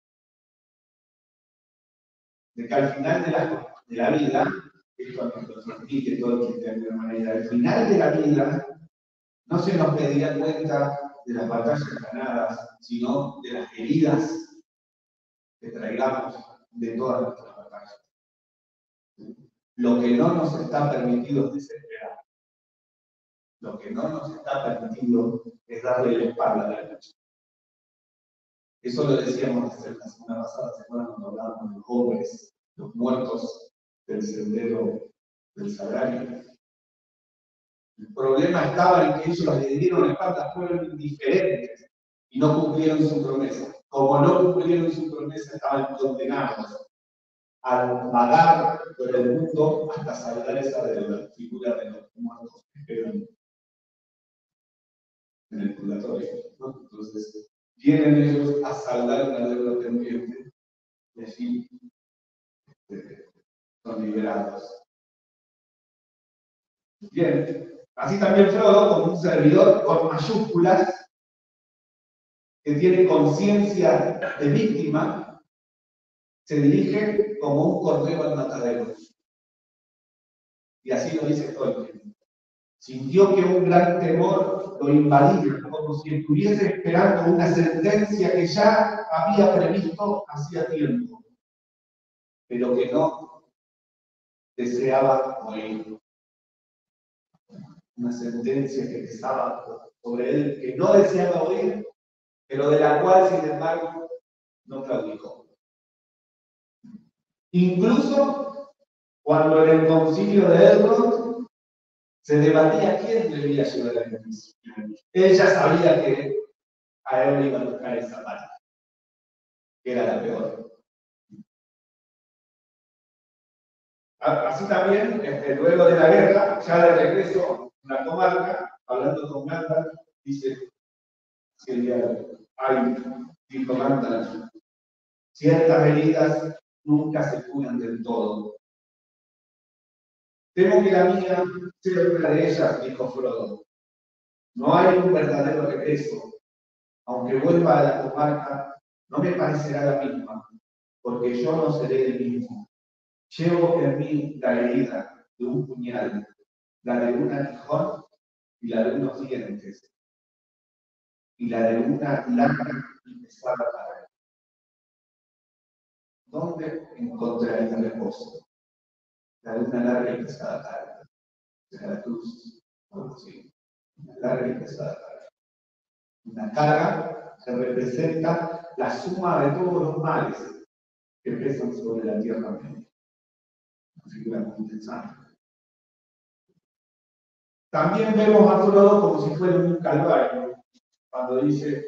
de que al final de la vida, esto nos transmite todo el que de alguna manera, al final de la vida no se nos pedirá cuenta de las batallas ganadas, sino de las heridas que traigamos de todas nuestras batallas. Lo que no nos está permitido es desesperar. Lo que no nos está permitido es darle la espalda a la lucha. Eso lo decíamos la semana pasada, ¿se acuerdan cuando hablábamos de los jóvenes, los muertos del sendero del Sagrario? El problema estaba en que ellos le dieron la espalda, fueron indiferentes y no cumplieron su promesa. Como no cumplieron su promesa, estaban condenados a vagar por el mundo hasta saldar esa deuda, figura de los muertos que esperan en el purgatorio, ¿no? Entonces, vienen ellos a saldar una deuda pendiente y así son liberados. Bien, así también Frodo, como un servidor con mayúsculas, que tiene conciencia de víctima, se dirige como un cordero al matadero. Y así lo dice Tolkien. Sintió que un gran temor lo invadía, como si estuviese esperando una sentencia que ya había previsto hacía tiempo, pero que no deseaba oír. Una sentencia que pesaba sobre él, que no deseaba oír, pero de la cual, sin embargo, no claudicó. Incluso cuando en el concilio de Elrond se debatía quién debía llevar el juicio. Él ya sabía que a él le iba a tocar esa parte, que era la peor. Así también, luego de la guerra, ya de regreso a la comarca, hablando con Gandalf, dice: ay, dijo Gandalf, ciertas heridas nunca se curan del todo. Temo que la mía sea una de ellas, dijo Frodo. No hay un verdadero regreso. Aunque vuelva a la comarca, no me parecerá la misma, porque yo no seré el mismo. Llevo en mí la herida de un puñal, la de un aguijón y la de unos dientes, y la de una larga y pesada carga. ¿Dónde encontraría reposo? La de una larga y pesada carga. De la cruz, algo así. Una larga y pesada carga. Una carga que representa la suma de todos los males que pesan sobre la tierra media. Una figura muy interesante. También vemos a Frodo como si fuera un calvario, cuando dice: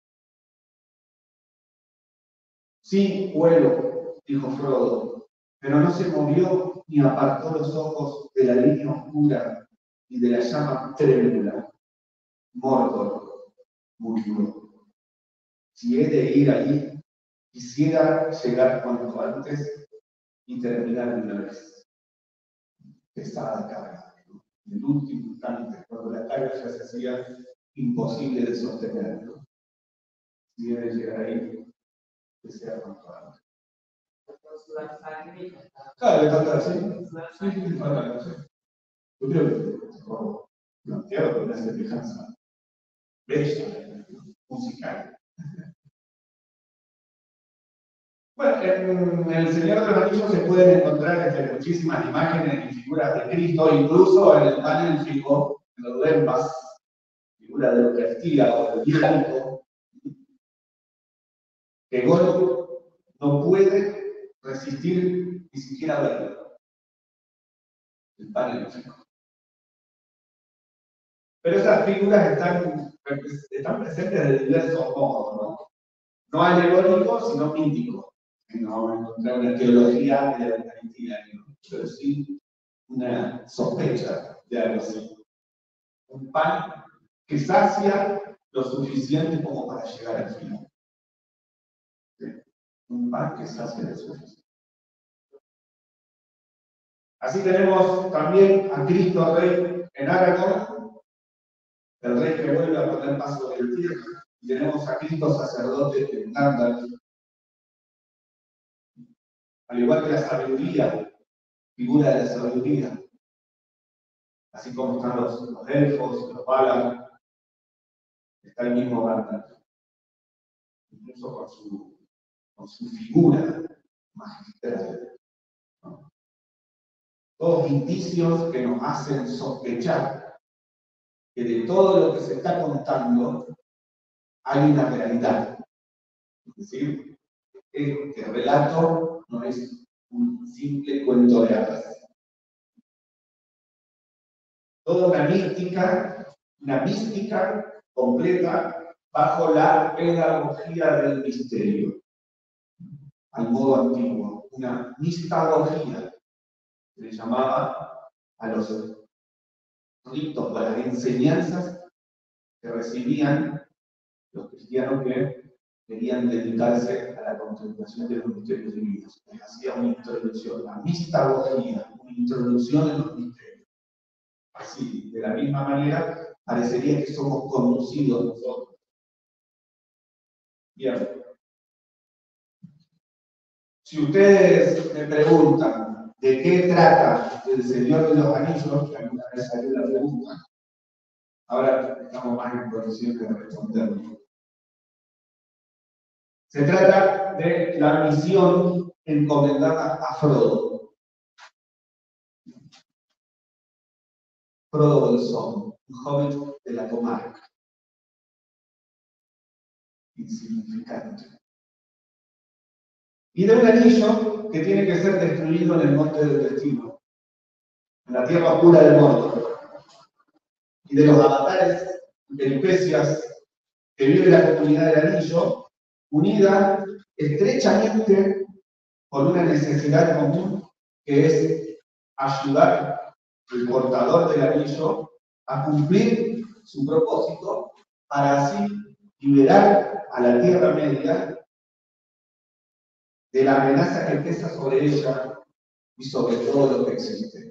sí, vuelo, dijo Frodo, pero no se movió ni apartó los ojos de la línea oscura y de la llama trémula. Mordor, murió. Si he de ir allí, quisiera llegar cuanto antes y terminar de una vez. Pesada carga, ¿no? En el último instante, cuando la carga ya se hacía imposible de sostener, ¿no? Si he de llegar ahí, que sea cuanto antes. Claro, le falta así. Sí, le falta así. Yo creo que planteado con una semejanza bella, musical. Bueno, en El Señor de los Anillos se pueden encontrar muchísimas imágenes y figuras de Cristo, incluso en el panel fijo, en los Duembas, figura de Eucaristía o del Hijo, que Gollum no puede resistir ni siquiera verlo. El panel fijo. Pero esas figuras están presentes de diversos modos, ¿no? No alegóricos, sino míticos. No vamos a encontrar una teología de la Eucaristía, ¿no? Pero sí una sospecha de algo así. Un pan que sacia lo suficiente como para llegar al final. ¿Sí? Un pan que sacia lo suficiente. Así tenemos también a Cristo Rey en Aragorn, el rey que vuelve a poner paz sobre el tierra. Y tenemos a Cristo sacerdote en Gandalf. Al igual que la sabiduría, figura de la sabiduría. Así como están los elfos, los Valar, está el mismo Gandalf. Incluso con su figura magistral, ¿no? Todos indicios que nos hacen sospechar que de todo lo que se está contando hay una realidad. Es decir, este relato no es un simple cuento de hadas. Toda una mística completa bajo la pedagogía del misterio. Al modo antiguo, una mistagogía, se le llamaba a los ritos, a las enseñanzas que recibían los cristianos que querían dedicarse a la contemplación de los misterios divinos. Les hacía una introducción, la mistagogía, una introducción en los misterios. Así, de la misma manera, parecería que somos conducidos nosotros. Bien. Si ustedes me preguntan de qué trata El Señor de los Anillos, que alguna vez salió la pregunta, ahora estamos más en condición de responderlo. Se trata de la misión encomendada a Frodo. Frodo Bolsón, un joven de la comarca. Insignificante. Y de un anillo que tiene que ser destruido en el monte del destino, en la tierra oscura del Mordor. Y de los avatares, peripecias que vive la comunidad del anillo, unida estrechamente por una necesidad común, que es ayudar al portador del anillo a cumplir su propósito para así liberar a la Tierra Media de la amenaza que pesa sobre ella y sobre todo lo que existe.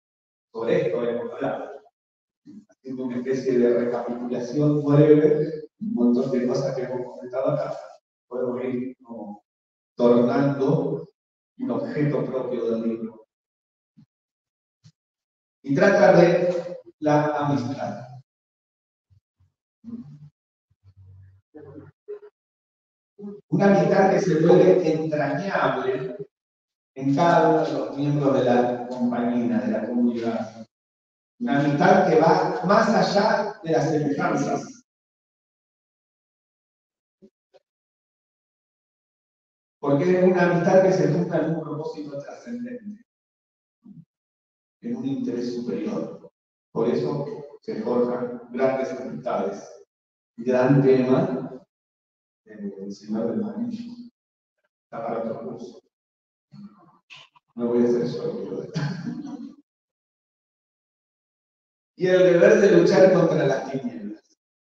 Sobre esto hemos hablado, haciendo una especie de recapitulación breve un montón de cosas que hemos comentado acá, podemos ir como tornando un objeto propio del libro. Y trata de la amistad. Una amistad que se vuelve entrañable en cada uno de los miembros de la compañía, de la comunidad. Una amistad que va más allá de las semejanzas. Porque es una amistad que se funda en un propósito trascendente, en un interés superior. Por eso se forjan grandes amistades. Gran tema del Señor de los Anillos. Está para otro curso. No voy a hacer yo. Y el deber de luchar contra las tinieblas.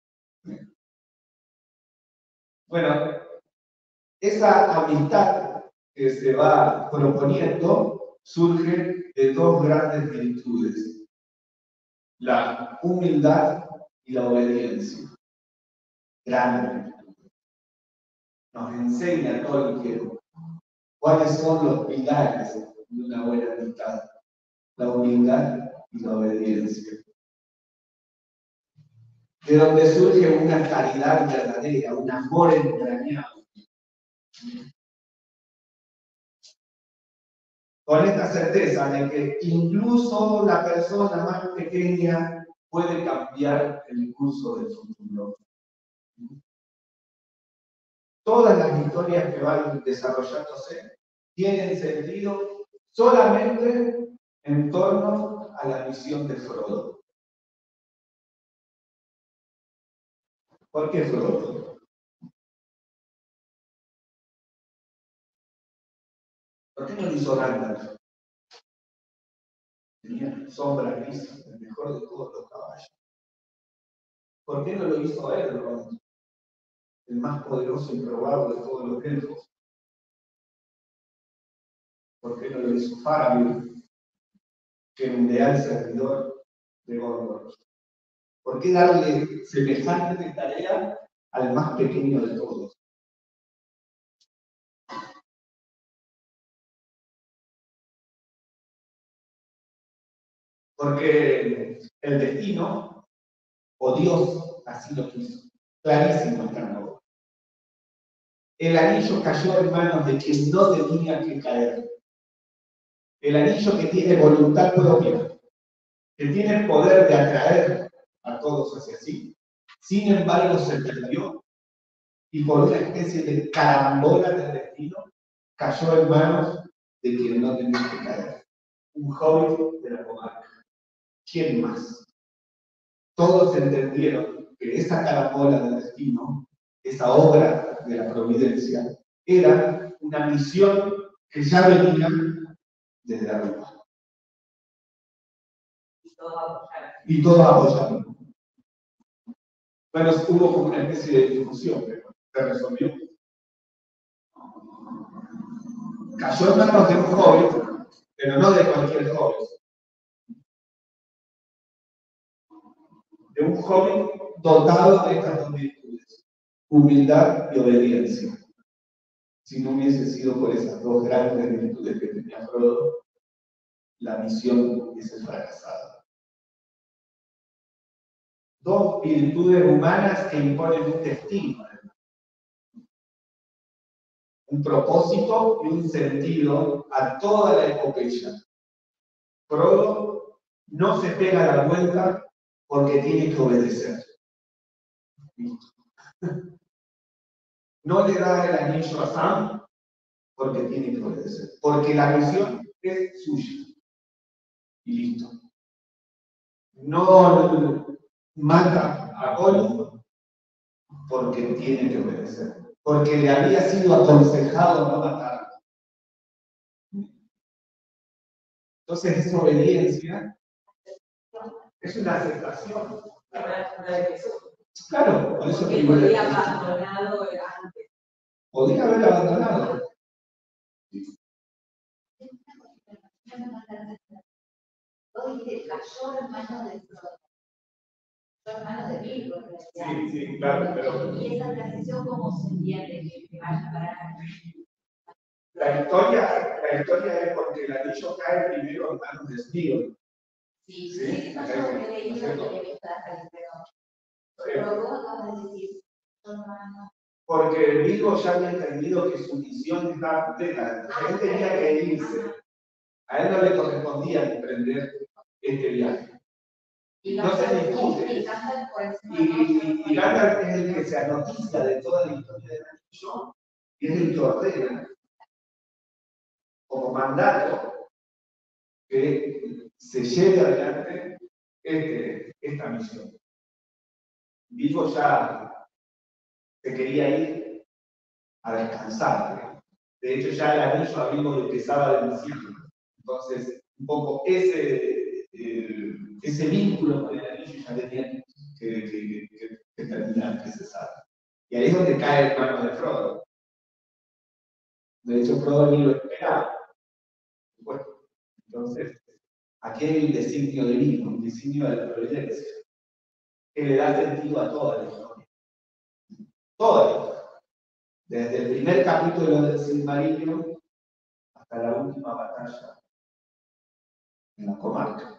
Bueno, esa amistad que se va proponiendo surge de dos grandes virtudes: la humildad y la obediencia. Grande. Nos enseña Tolkien cuáles son los pilares de una buena amistad: la humildad y la obediencia. De donde surge una caridad verdadera, un amor entrañable. Con esta certeza de que incluso la persona más pequeña puede cambiar el curso del futuro. Todas las historias que van desarrollándose tienen sentido solamente en torno a la misión de Frodo. ¿Por qué Frodo? ¿Por qué no lo hizo Gandalf? Tenía sombra gris, el mejor de todos los caballos. ¿Por qué no lo hizo Elrond, el más poderoso y probado de todos los elfos? ¿Por qué no lo hizo Faramir, que era un leal servidor de Gondor? ¿Por qué darle semejante tarea al más pequeño de todos? Porque el destino, o Dios, así lo quiso. Clarísimo está en la. El anillo cayó en manos de quien no tenía que caer. El anillo que tiene voluntad propia, que tiene el poder de atraer a todos hacia sí. Sin embargo, se perdió y por una especie de carambola del destino cayó en manos de quien no tenía que caer. Un hobbit de la comarca. ¿Quién más? Todos entendieron que esa carambola del destino, esa obra de la providencia, era una misión que ya venía desde arriba. Y todos apoyaron. Bueno, hubo como una especie de discusión, pero se resolvió. Cayó en manos de un hobbit, pero no de cualquier hobbit. De un hobbit dotado de estas dos virtudes: humildad y obediencia. Si no hubiese sido por esas dos grandes virtudes que tenía Frodo, la misión hubiese fracasado. Dos virtudes humanas que imponen un destino, un propósito y un sentido a toda la epopeya. Frodo no se pega la vuelta porque tiene que obedecer. No le da el anillo a Sam porque tiene que obedecer. Porque la misión es suya. Y listo. No mata a Gollum porque tiene que obedecer. Porque le había sido aconsejado no matarlo. Entonces esa obediencia es una aceptación. Claro, por eso que podría haber abandonado antes. Podría haber abandonado. Hoy cayó en manos de Frodo. Son hermanos de Virgo, en realidad. Sí, sí, claro, pero Y esa transición, ¿cómo se entiende que vaya para la historia es porque el anillo cae primero en manos de Stío. Sí, Sí, sí, acá yo hay- he leído ¿cierto? y he visto la película, pero vos acabas de decir, son hermanos. Porque Virgo ya había entendido que su misión estaba completa, él tenía que irse. A él no le correspondía emprender este viaje. Y No se discute. Y Gandalf por encima Y Gandalf es el que se anoticia de toda la historia del anillo y es el que ordena, como mandato, que se lleve adelante esta misión. Vigo ya se quería ir a descansar. De hecho, ya el anillo a Vigo le pesaba demasiado. Entonces, un poco ese vínculo con el anillo ya tenía que terminar, que cesar. Y ahí es donde cae el mano de Frodo. De hecho, Frodo ni lo esperaba. Bueno, entonces, aquí hay un designio divino, un designio de la providencia, que le da sentido a toda la historia. Toda la historia. Desde el primer capítulo del Silmarillion hasta la última batalla en la comarca,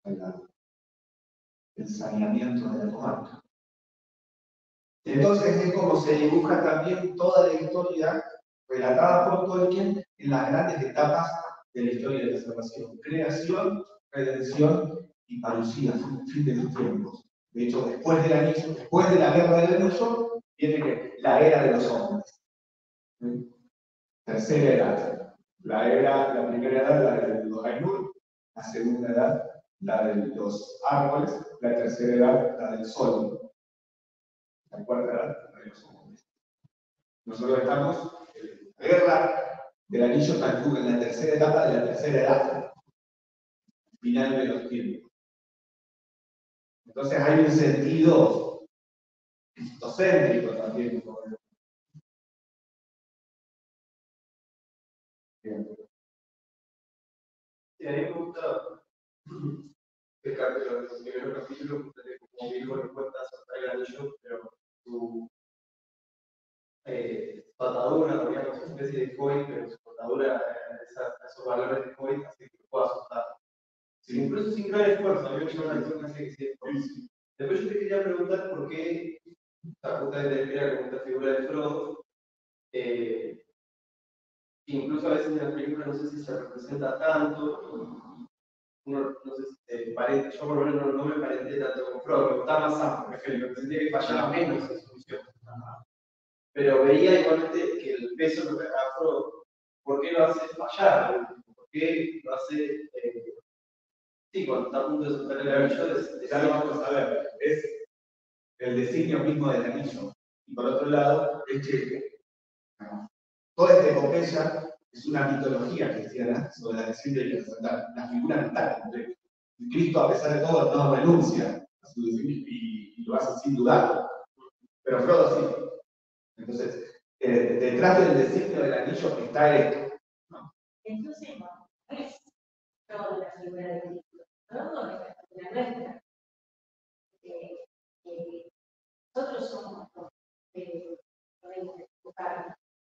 el saneamiento de la comarca. Entonces es como se dibuja también toda la historia relatada por Tolkien en las grandes etapas de la historia de la salvación: creación, redención y parucía, fin de los tiempos. De hecho, después del anillo, después de la guerra del anillo, viene la era de los hombres. Tercera edad. La primera edad, la de los Ainur; la segunda edad, la de los árboles; la tercera edad, la del sol; la cuarta edad, la de los hombres. Nosotros estamos en la guerra del anillo transcurre en la tercera etapa de la tercera edad, final de los tiempos. Entonces hay un sentido cristocéntrico también. Bien. Y a mí me gusta el primer capítulo, como Virgo le cuenta soltar el anillo, pero su atadura, digamos, una especie de coin, pero su atadura a esos valores de coin hace que pueda soltar. Sí. Incluso sin gran esfuerzo, a mí me llama la atención que hace que sí. Después yo te quería preguntar por qué, justamente era como esta figura de Frodo, incluso a veces en la película no sé si se representa tanto. No sé si yo por lo menos no me parenté tanto con Frodo, me gustaba más Sam, por ejemplo, sentía que fallaba menos en su función. Pero veía igualmente que el peso lo cargaba Frodo. ¿Por qué lo hace fallar? ¿Por qué lo hace, sí, cuando está a punto de soltar el anillo? Ya lo vamos a ver, es el designio mismo del anillo. Y por otro lado, es que toda esta epopeya es una mitología cristiana sobre la que siempre hay que resaltar. La figura no está completa. Cristo, a pesar de todo, no renuncia a su designio y lo hace sin dudar. Pero Frodo sí. Entonces, detrás del designio del anillo está esto. ¿No? Entonces, no es toda la figura de Cristo, todo es la nuestra. Nosotros somos los que podemos buscar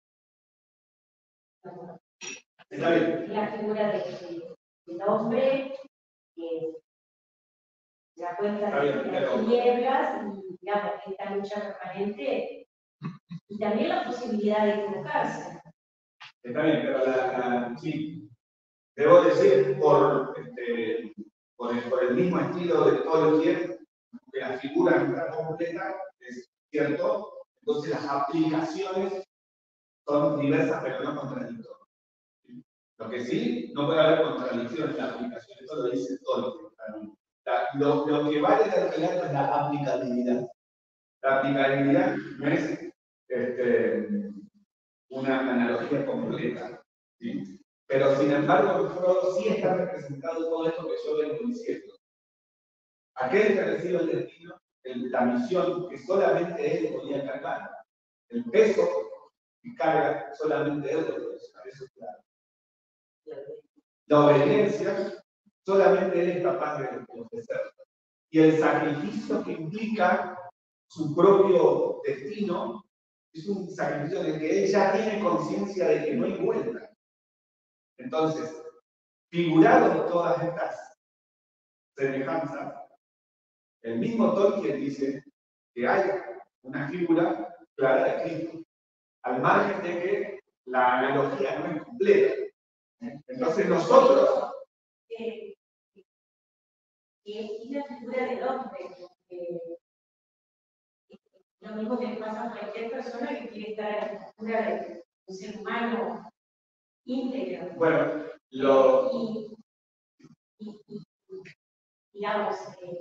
la figura del hombre, la cuenta de las tinieblas y, digamos, esta lucha permanente y también la posibilidad de equivocarse. Está bien, pero sí, debo decir, por el mismo estilo de Tolkien, que la figura no está completa, es cierto, entonces las aplicaciones son diversas pero no contradictorias. Lo que sí, no puede haber contradicción en la aplicación, eso lo dice Tolkien. Lo que vale del relato es la aplicabilidad. La aplicabilidad no es una analogía completa, ¿sí? Pero sin embargo, Frodo sí está representado todo esto que yo vengo diciendo. Aquel que recibe el destino, la misión que solamente él podía cargar, el peso que carga solamente él lo puede usar, eso es claro. La obediencia, solamente él es capaz de ofrecerla. y el sacrificio que implica su propio destino es un sacrificio en el que él ya tiene conciencia de que no hay vuelta. Entonces, figurado en todas estas semejanzas, el mismo Tolkien dice que hay una figura clara de Cristo, al margen de que la analogía no es completa. Entonces nosotros... Es la figura del hombre. Lo mismo que pasa a cualquier persona que quiere estar a la figura de un ser humano íntegro. Bueno, digamos,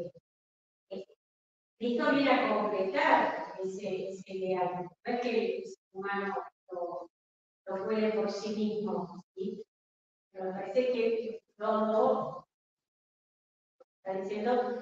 Cristo viene a completar ese ideal. No es que el ser humano lo puede por sí mismo, ¿sí? Pero me parece que todo está diciendo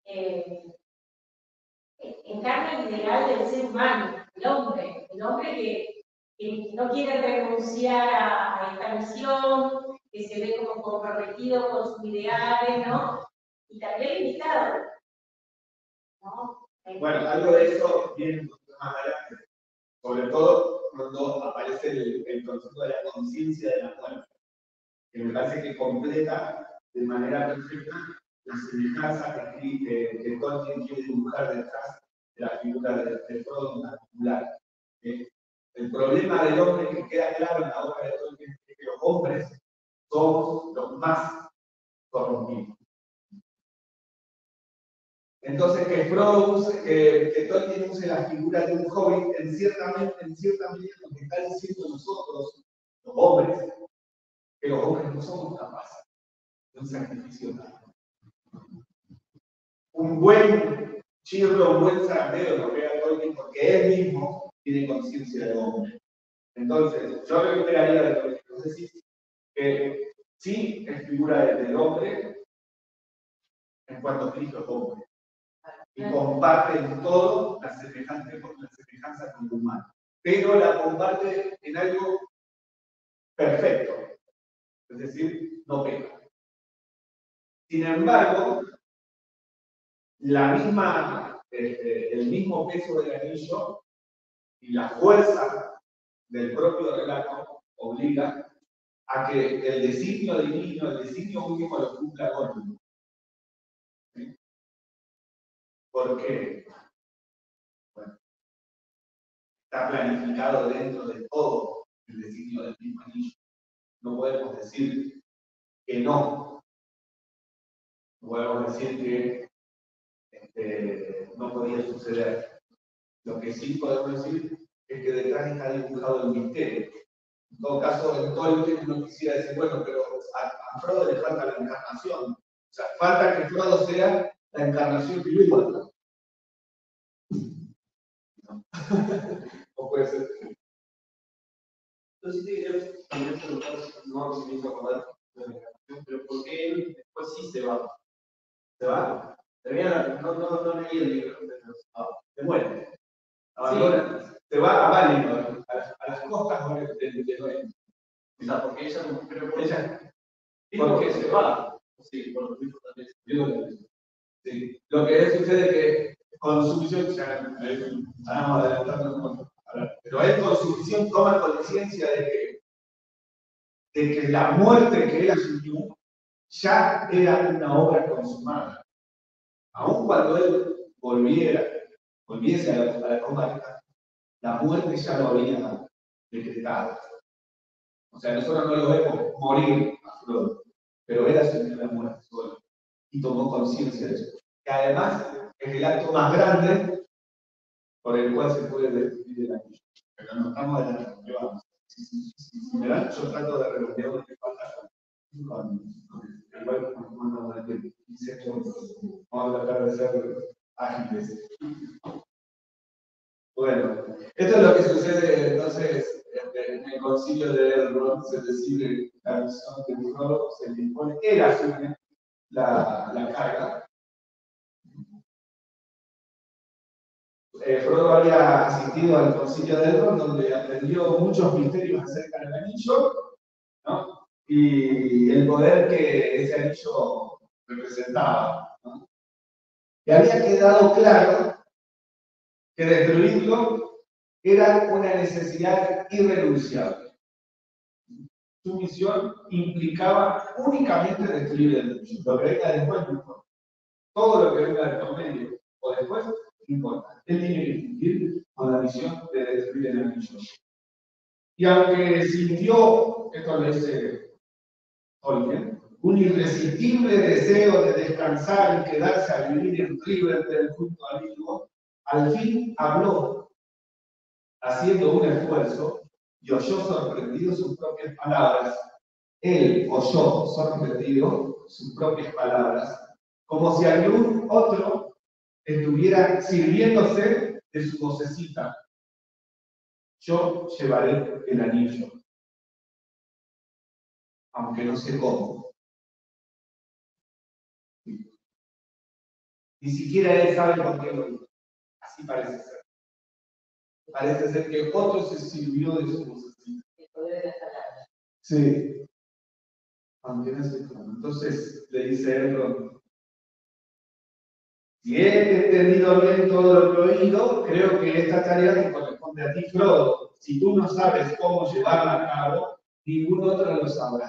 encarna el ideal del ser humano, el hombre que no quiere renunciar a esta misión, que se ve como comprometido con sus ideales, ¿no? Y también limitado, ¿no? Bueno, algo de eso viene un poquito más adelante, sobre todo cuando aparece el concepto de la conciencia de la muerte, que me parece que completa de manera perfecta la semejanza que Tolkien quiere dibujar detrás de la figura de Frodo en particular. El problema del hombre que queda claro en la obra de Tolkien es que los hombres somos los más corrompidos. Entonces, que Tolkien use la figura de un hobbit, en cierta medida lo que está diciendo nosotros, los hombres, que los hombres no somos capaces de un sacrificio tal. Un buen chirlo, un buen zarandeo lo pega Tolkien porque él mismo tiene conciencia de hombre. Entonces, yo recuperaría de Tolkien. Entonces, que sí es figura del hombre en cuanto Cristo es hombre. Y comparten todo la semejanza con el humano. Pero la comparte en algo perfecto. Es decir, no peca. Sin embargo, el mismo peso del anillo y la fuerza del propio relato obliga a que el designio divino, el designio último lo cumpla Gollum. ¿Sí? ¿Por qué? Bueno, está planificado dentro de todo el designio del mismo anillo. No podemos decir que no. No podemos decir que no podía suceder. Lo que sí podemos decir es que detrás está dibujado el misterio. En todo caso, en Tolkien uno quisiera decir, bueno, pero a Frodo le falta la encarnación. O sea, falta que Frodo sea la encarnación de Ilúvatar, ¿no? O puede ser. Entonces, sí, yo también preguntar, no si me hizo acordar de la encarnación, pero ¿por qué él después sí se va? Se va. Termina, no leí el libro, pero Se muere. Abandona. Sí. Se va a Valinor, a las costas de Noé. O sea, porque ella no creo por ella. ¿Por qué se va? Sí, por lo mismo también. Sí. Lo que sucede es que con su visión, ya vamos adelantando, pero él con su visión toma conciencia de que la muerte que él asumió ya era una obra consumada. Aun cuando él volviese a la comarca, la muerte ya lo había decretado. O sea, nosotros no lo vemos morir a Frodo, pero él asumió la muerte solo y tomó conciencia de eso. Que además es el acto más grande por el cual se puede destruir el anillo. Pero no estamos adelantando, llevamos. ¿Verdad? Yo trato de redondear lo que falta igual vamos a tratar de ser ágiles. Bueno, esto es lo que sucede entonces en el concilio de Elrond, es decir, la misión de Frodo se le impone, él asume la carga. Frodo había asistido al concilio de Elrond, donde aprendió muchos misterios acerca del anillo, ¿no? Y el poder que ese anillo representaba, ¿no? Y había quedado claro que destruirlo era una necesidad irrenunciable. Su misión implicaba únicamente destruir el mundo. Lo que venga después no importa. Todo lo que venga del medio o después no importa. Él tiene que cumplir con la misión de destruir el anillo. Y aunque sintió, esto lo dice Tolkien, un irresistible deseo de descansar y quedarse a vivir en Rivendell junto a Bilbo, al fin habló, haciendo un esfuerzo, y oyó sorprendido sus propias palabras. Él oyó sorprendido sus propias palabras, como si algún otro estuviera sirviéndose de su vocecita. Yo llevaré el anillo, aunque no sé cómo. Ni siquiera él sabe por qué lo hizo. Así parece ser. Parece ser que otro se sirvió de su vocecita. El poder de las palabras. Sí. Aunque no sé cómo. Entonces le dice Elrond, si he entendido bien todo lo que he oído, creo que esta tarea te corresponde a ti, Frodo. Si tú no sabes cómo llevarla a cabo, ningún otro lo sabrá.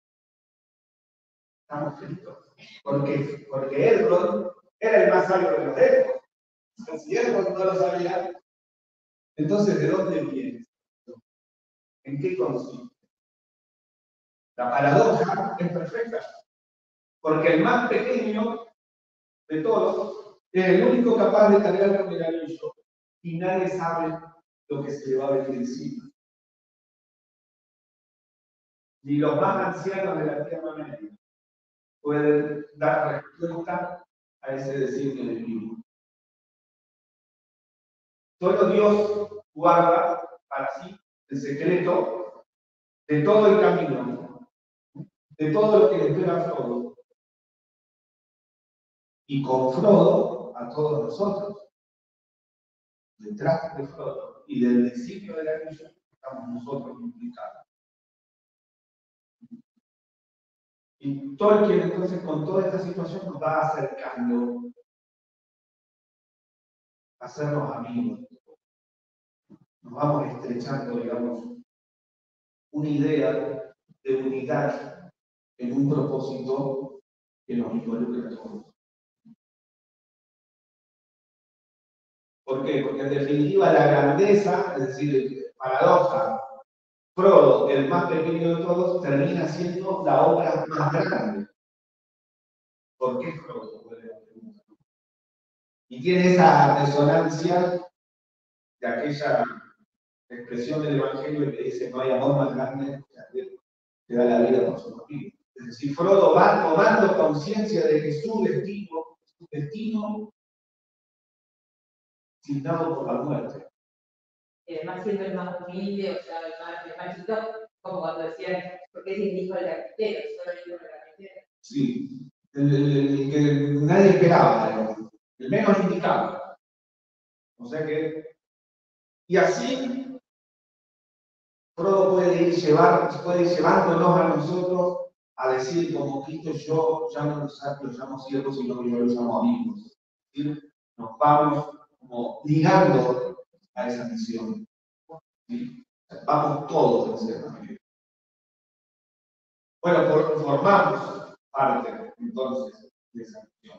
Estamos fritos. Porque Elrond era el más sabio de los elfos. Si Elrond no lo sabía, entonces ¿de dónde viene? ¿En qué consiste? La paradoja es perfecta. Porque el más pequeño de todos es el único capaz de cargar con el anillo y nadie sabe lo que se le va a venir encima. Ni los más ancianos de la Tierra Media pueden dar respuesta a ese designio divino. Solo Dios guarda para sí el secreto de todo el camino, de todo lo que le espera a Frodo. Y con Frodo a todos nosotros. Detrás de Frodo y del designio del anillo estamos nosotros implicados. Y Tolkien entonces con toda esta situación nos va acercando a hacernos amigos. Nos vamos estrechando, digamos, una idea de unidad en un propósito que nos involucra a todos. ¿Por qué? Porque en definitiva la grandeza, es decir, paradoja, Frodo, el más pequeño de todos, termina siendo la obra más grande. ¿Por qué Frodo? Y tiene esa resonancia de aquella expresión del Evangelio que dice no hay amor más grande que da la vida por sus amigos. Es decir, Frodo va tomando conciencia de que su destino signado por la muerte. Y además siendo el más humilde, o sea, el más chiquito, como cuando decían, porque es el hijo del carpintero, solo el hijo del carpintero. Sí, el que nadie esperaba, el menos indicado. O sea que, y así Frodo puede ir llevándonos a nosotros a decir, como Cristo, yo ya no los llamo siervos, sino que yo los llamo amigos. Es decir, nos vamos como ligando a esa misión. ¿Sí? Vamos todos a esa misión. Bueno, formamos parte entonces de esa misión.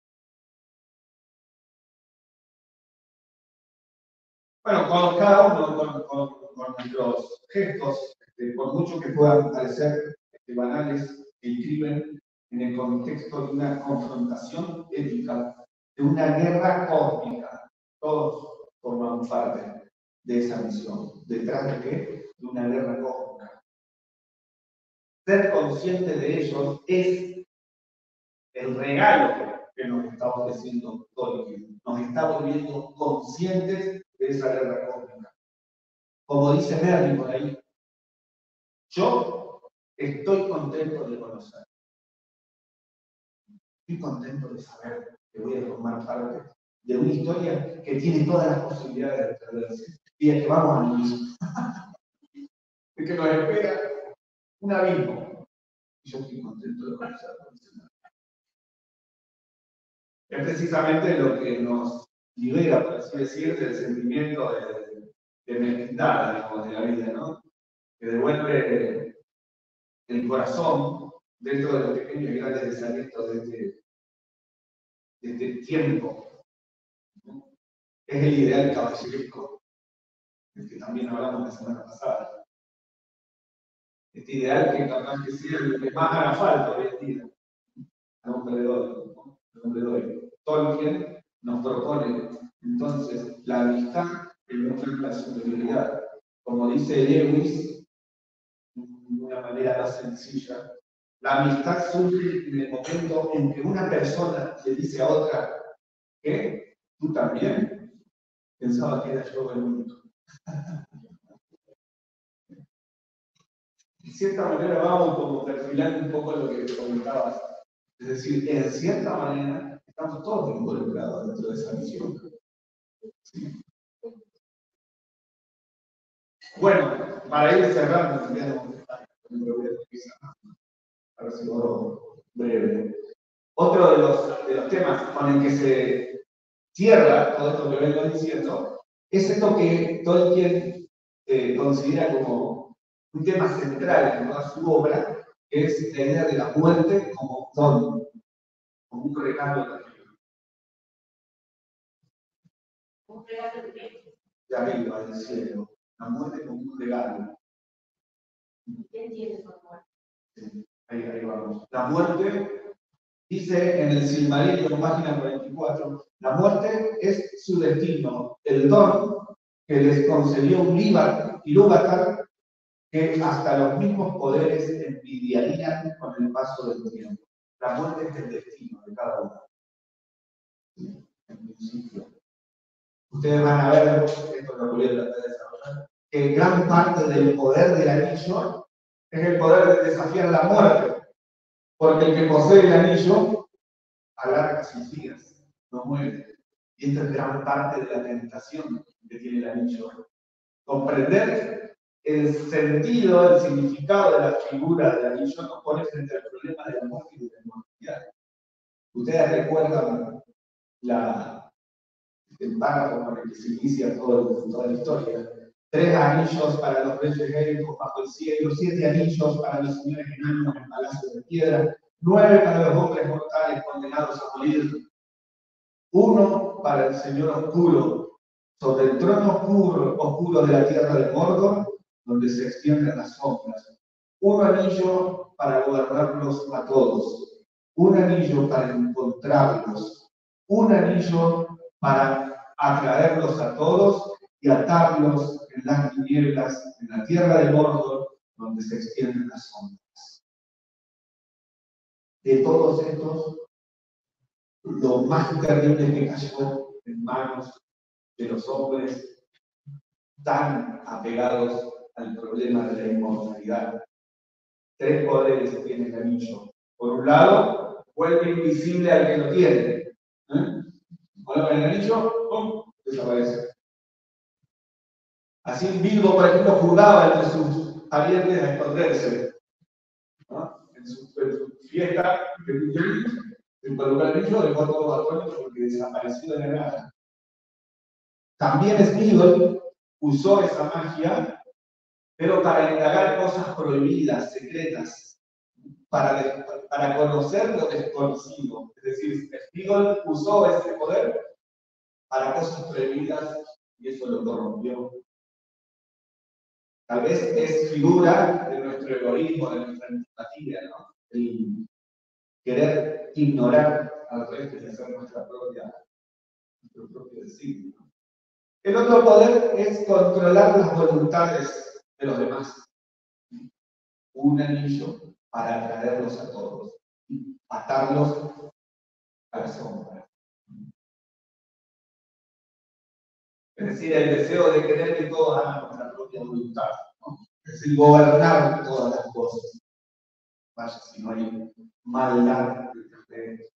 Bueno, con cada uno, con nuestros gestos, por mucho que puedan parecer banales, que inscriben en el contexto de una confrontación ética, de una guerra cósmica. Todos formamos parte de esa misión. ¿Detrás de qué? De una guerra cósmica. Ser consciente de ellos es el regalo que nos está ofreciendo Tolkien. Nos está volviendo conscientes de esa guerra cósmica. Como dice Merry por ahí, yo estoy contento de conocer. Estoy contento de saber que voy a formar parte de una historia que tiene todas las posibilidades de perderse y de que vamos a vivir. De que nos espera un abismo. Y yo estoy contento de conocer. es precisamente lo que nos libera, por así decir, del sentimiento de mezquindad, digamos, de la vida, ¿no? Que devuelve el corazón dentro de los pequeños y grandes desalientos de este tiempo, ¿no? Es el ideal caballeresco, del que también hablamos la semana pasada. Este ideal que capaz que sea el que más haga falta hoy en día, al hombre de hoy, ¿no? El hombre de hoy. Tolkien nos propone entonces la amistad en una superioridad. Como dice Lewis, de una manera más sencilla, la amistad surge en el momento en que una persona le dice a otra que tú también pensabas que era yo el único. De cierta manera vamos como perfilando un poco lo que comentabas. Es decir, en cierta manera estamos todos involucrados dentro de esa misión. ¿Sí? Bueno, para ir cerrando, a ver si logro breve. Otro de los temas con el que se cierra todo esto que vengo diciendo es esto que Tolkien considera como un tema central en toda su obra, que es la idea de la muerte como don, como un regalo de Dios. Un regalo de qué. De arriba, del cielo. La muerte como un regalo. ¿Qué entiendes por muerte? Sí, ahí vamos. La muerte, dice en el Silmarillion, página 44, la muerte es su destino, el don que les concedió un Ilúvatar que hasta los mismos poderes envidiarían con el paso del tiempo. La muerte es el destino de cada uno. Sí, en principio. Ustedes van a ver, esto es lo que voy a tratar de desarrollar, que gran parte del poder del anillo es el poder de desafiar la muerte. Porque el que posee el anillo alarga sus días, no muere. Y esta es gran parte de la tentación que tiene el anillo. Comprender el sentido, el significado de la figura del anillo nos pone frente al problema de la muerte y de la inmortalidad. Ustedes recuerdan el párrafo con el que se inicia toda la historia. 3 anillos para los reyes élficos bajo el cielo, 7 anillos para los señores enanos en el palacio de piedra, 9 para los hombres mortales condenados a morir, 1 para el señor oscuro, sobre el trono oscuro de la tierra de Mordor, donde se extienden las sombras, 1 anillo para gobernarlos a todos, 1 anillo para encontrarlos, 1 anillo para atraerlos a todos y atarlos en las tinieblas, en la tierra de Mordor, donde se extienden las sombras. De todos estos, lo más terrible que cayó en manos de los hombres tan apegados al problema de la inmortalidad. 3 poderes tiene el anillo. Por un lado, vuelve invisible al que lo tiene. Coloca el anillo, ¡pum!, desaparece. Así Bilbo, por ejemplo, jugaba entre sus parientes a esconderse, ¿no? En su fiesta de cumpleaños, se colocó el anillo, dejó todo atónito porque desapareció de la nada. También Sméagol usó esa magia, pero para indagar cosas prohibidas, secretas, para conocer lo desconocido. Es decir, Sméagol usó ese poder para cosas prohibidas y eso lo corrompió. Tal vez es figura de nuestro egoísmo, de nuestra antipatía, ¿no? El querer ignorar al resto y hacer nuestro propio designio. El otro poder es controlar las voluntades de los demás. Un anillo para atraerlos a todos y atarlos a la sombra. Es decir, el deseo de querer que todos hagan nuestra propia voluntad, ¿no? Es decir, gobernar todas las cosas. Vaya, si no hay maldad de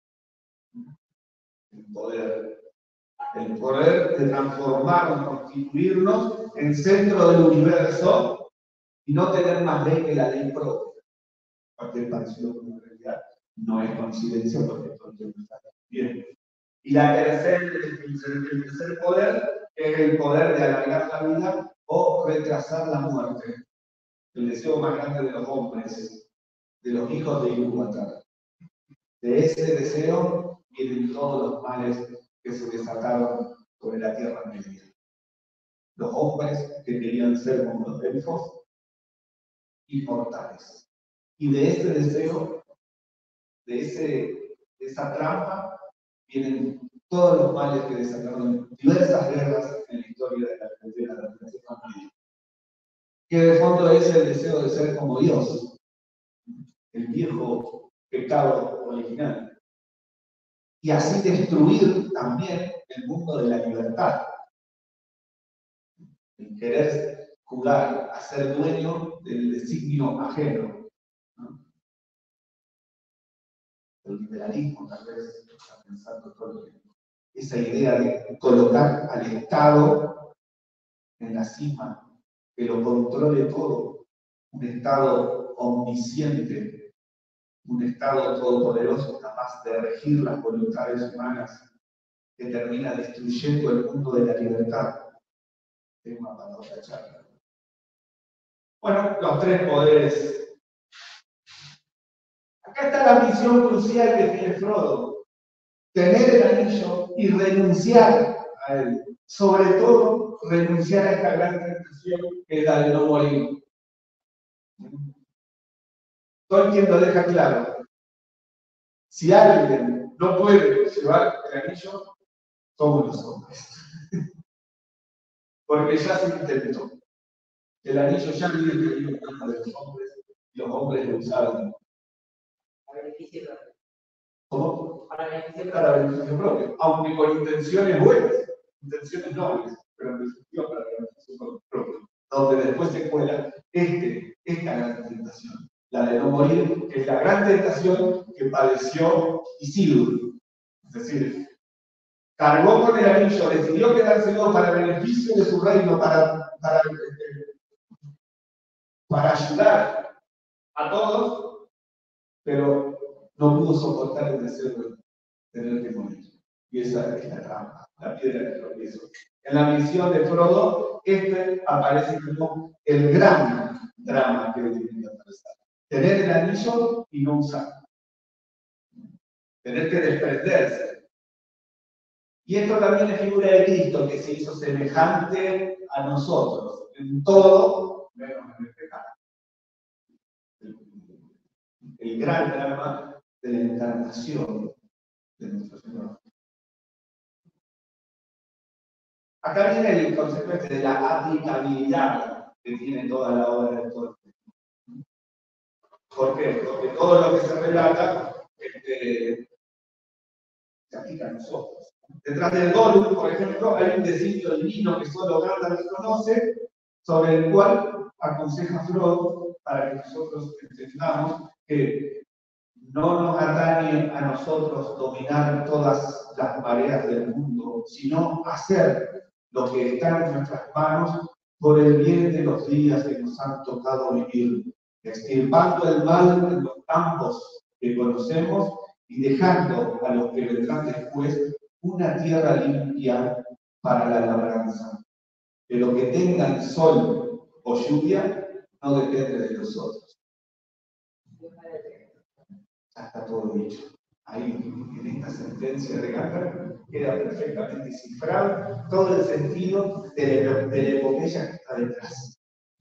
el poder de transformarnos, constituirnos en centro del universo y no tener más ley que la ley propia. Cualquier parecido con la realidad no es coincidencia porque todo el tiempo está bien. Y el tercer poder es el poder de alargar la vida o retrasar la muerte. El deseo más grande de los hombres, de los hijos de Ilúvatar. De ese deseo vienen todos los males que se desataron sobre la Tierra Media. Los hombres que querían ser como los elfos, inmortales. Y de ese deseo, de esa trampa, vienen todos los males que desataron diversas guerras en la historia de la Tierra Media. Que de fondo es el deseo de ser como Dios, el viejo pecado original. Y así destruir también el mundo de la libertad. El querer jugar a ser dueño del designio ajeno. ¿No? El liberalismo tal vez está pensando todo el tiempo. Esa idea de colocar al Estado en la cima, que lo controle todo, un Estado omnisciente, un Estado todopoderoso capaz de regir las voluntades humanas, que termina destruyendo el mundo de la libertad. Tema para otra charla. Bueno, los tres poderes. Acá está la misión crucial que tiene Frodo. Tener el anillo y renunciar a él. Sobre todo, renunciar a esta gran tentación que es la de no morir. Tolkien lo deja claro. Si alguien no puede llevar el anillo, somos los hombres. Porque ya se intentó. El anillo ya viene pedido en manos de los hombres y los hombres lo usaron. Para beneficio propio. ¿Cómo? Para beneficio Para propio. beneficio propio, aunque con intenciones buenas, intenciones nobles, pero en definitiva para beneficio propio. Donde después se cuela esta gran tentación, la de no morir, que es la gran tentación que padeció Isildur. Es decir, cargó con el anillo, decidió quedárselo para beneficio de su reino, para ayudar a todos, pero no pudo soportar el deseo de tener que morir. Y esa es la trampa, la piedra de tropiezo. En la misión de Frodo, aparece como el gran drama que tiene que atravesar. Tener el anillo y no usarlo. Tener que desprenderse. Y esto también es figura de Cristo, que se hizo semejante a nosotros, en todo, menos en el pecado. El gran drama de la encarnación de nuestro Señor. Acá viene el concepto de la aplicabilidad que tiene toda la obra de Tolkien. ¿Por qué? Porque todo lo que se relata se aplica a nosotros. Detrás del Gollum, por ejemplo, hay un designio divino que solo Gandalf conoce, sobre el cual aconseja Frodo para que nosotros entendamos que no nos atañe a nosotros dominar todas las mareas del mundo, sino hacer lo que está en nuestras manos por el bien de los días que nos han tocado vivir, extirpando el mal en los campos que conocemos y dejando a los que vendrán después una tierra limpia para la labranza. Que lo que tengan sol o lluvia no depende de nosotros. Ya está todo dicho. Ahí, en esta sentencia de Gandalf, queda perfectamente cifrado todo el sentido de la epopeya que está detrás.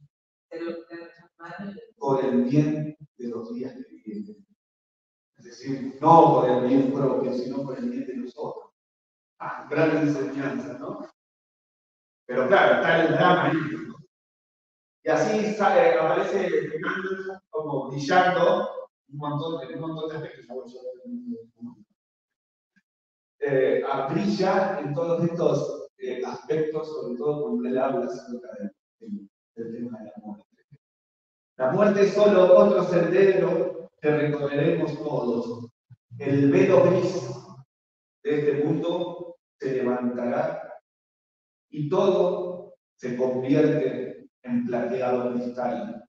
Por el bien de los días que vienen. Es decir, no por el bien propio, sino por el bien de nosotros. Gran enseñanza, ¿no? Pero claro, está el drama ahí. Y así aparece Gandalf como brillando un montón de aspectos. Brilla en todos estos aspectos, sobre todo cuando él habla acerca del tema de la muerte. La muerte es solo otro sendero que recorreremos todos. El velo gris de este mundo se levantará y todo se convierte en plateado cristal.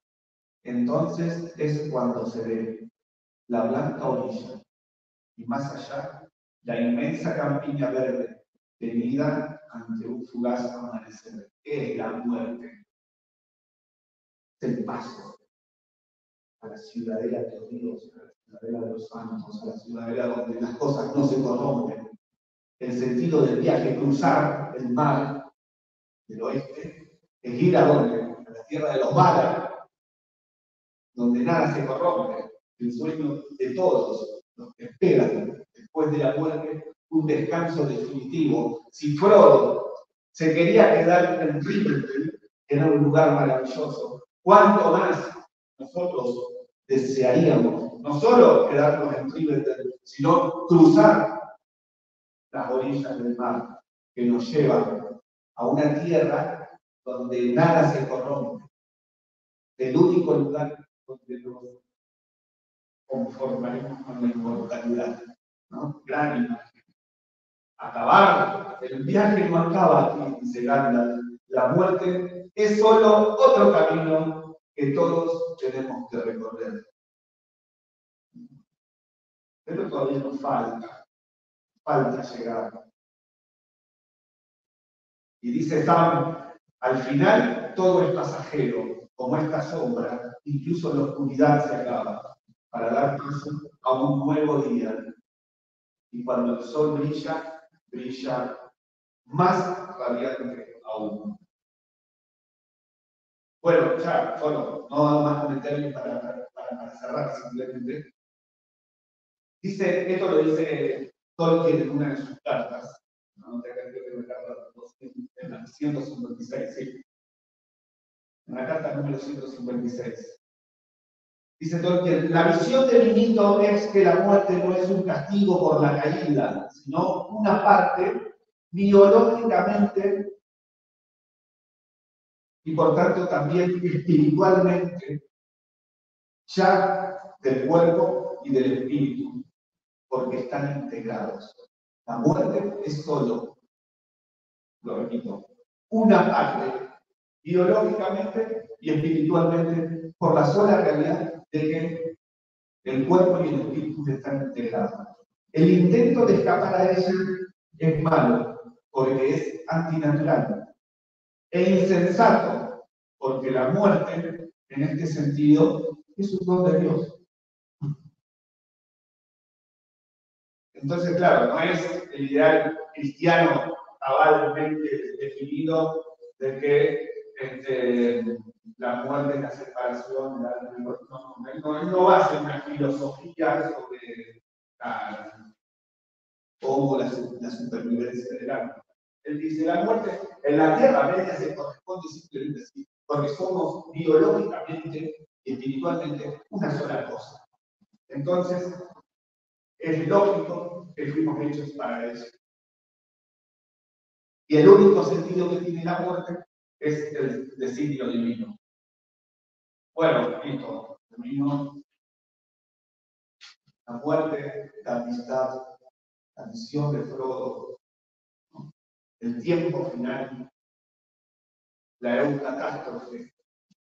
Entonces es cuando se ve la blanca orilla y más allá la inmensa campiña verde, tenida ante un fugaz amanecer. ¿Qué es la muerte? Es el paso a la ciudadela de Dios, a la ciudadela de los santos, a la ciudadela donde las cosas no se corrompen. El sentido del viaje, cruzar el mar del oeste, es ir a donde, a la tierra de los Valar, donde nada se corrompe, el sueño de todos los que esperan después de la muerte un descanso definitivo. Si Frodo se quería quedar en Rivendell, era un lugar maravilloso, ¿cuánto más nosotros desearíamos no solo quedarnos en Rivendell, sino cruzar las orillas del mar que nos llevan a una tierra donde nada se corrompe, el único lugar donde nos conformaremos con la inmortalidad, ¿no? Gran imagen. Acabar, el viaje no acaba aquí, dice Gandalf. La muerte es solo otro camino que todos tenemos que recorrer. Pero todavía nos falta llegar. Y dice Sam, al final todo es pasajero, como esta sombra, incluso la oscuridad se acaba, para dar paso a un nuevo día. Y cuando el sol brilla, brilla más radiante aún. Bueno, ya, solo, no hago más comentarios para cerrar simplemente. Dice, esto lo dice Tolkien en una de sus cartas, ¿no? En la 156, sí. En la carta número 156. Dice Tolkien, la visión de mi mito es que la muerte no es un castigo por la caída, sino una parte biológicamente y por tanto también espiritualmente ya del cuerpo y del espíritu, porque están integrados. La muerte es solo, lo repito, una parte biológicamente y espiritualmente por la sola realidad de que el cuerpo y el espíritu están integrados. El intento de escapar a ella es malo, porque es antinatural, e insensato, porque la muerte, en este sentido, es un don de Dios. Entonces, claro, no es el ideal cristiano cabalmente definido de que la muerte es la separación de la alma y el cuerpo. No va a ser una filosofía sobre cómo la supervivencia del alma. Él dice, la muerte en la tierra media se corresponde simplemente así, porque somos biológicamente y espiritualmente una sola cosa. Entonces, es lógico que fuimos hechos para eso. Y el único sentido que tiene la muerte es el designio divino. Bueno, listo. Termino. La muerte, la amistad, la misión de Frodo, ¿no? El tiempo final, la eucatástrofe,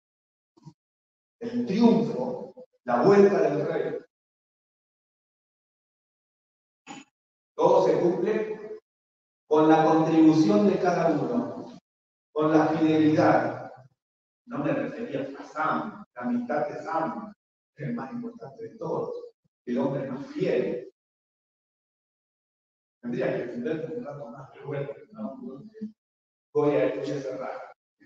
el triunfo, la vuelta del rey. Todo se cumple con la contribución de cada uno, con la fidelidad. No me refería a Sam, la amistad de Sam es el más importante de todos, el hombre más fiel. Tendría que defenderme un rato más, pero bueno, no, voy a cerrar.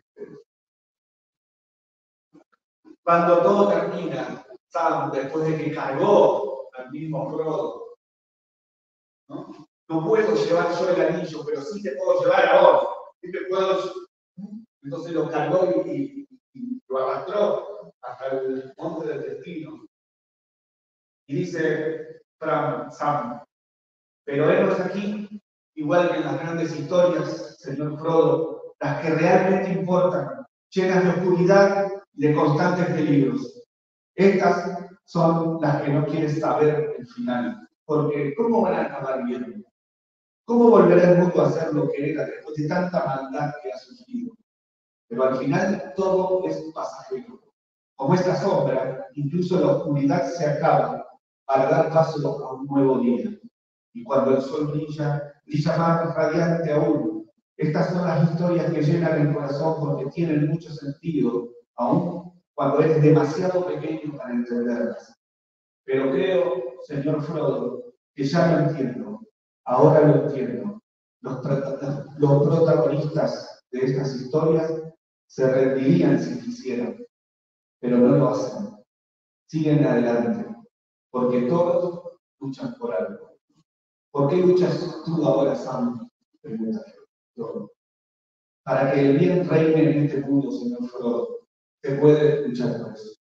Cuando todo termina, Sam, después de que cargó al mismo Frodo, no puedo llevar yo el anillo, pero sí te puedo llevar a vos. Sí te puedo. Entonces lo cargó y lo arrastró hasta el monte del destino. Y dice Sam, pero verlos aquí, igual que en las grandes historias, señor Frodo, las que realmente importan, llenas de oscuridad y de constantes peligros. Estas son las que no quieres saber el final, porque ¿cómo van a acabar bien? ¿Cómo volverá el mundo a ser lo que era después de tanta maldad que ha sufrido? Pero al final todo es pasajero. Como esta sombra, incluso la oscuridad se acaba para dar paso a un nuevo día. Y cuando el sol brilla, brilla más radiante aún. Estas son las historias que llenan el corazón porque tienen mucho sentido, aún cuando eres demasiado pequeño para entenderlas. Pero creo, señor Frodo, que ya lo entiendo. Ahora lo entiendo. Los protagonistas de estas historias se rendirían si quisieran, pero no lo hacen. Siguen adelante, porque todos luchan por algo. ¿Por qué luchas tú ahora, Sam? Pregunta yo. Para que el bien reine en este mundo, señor Frodo. Se puede luchar por eso.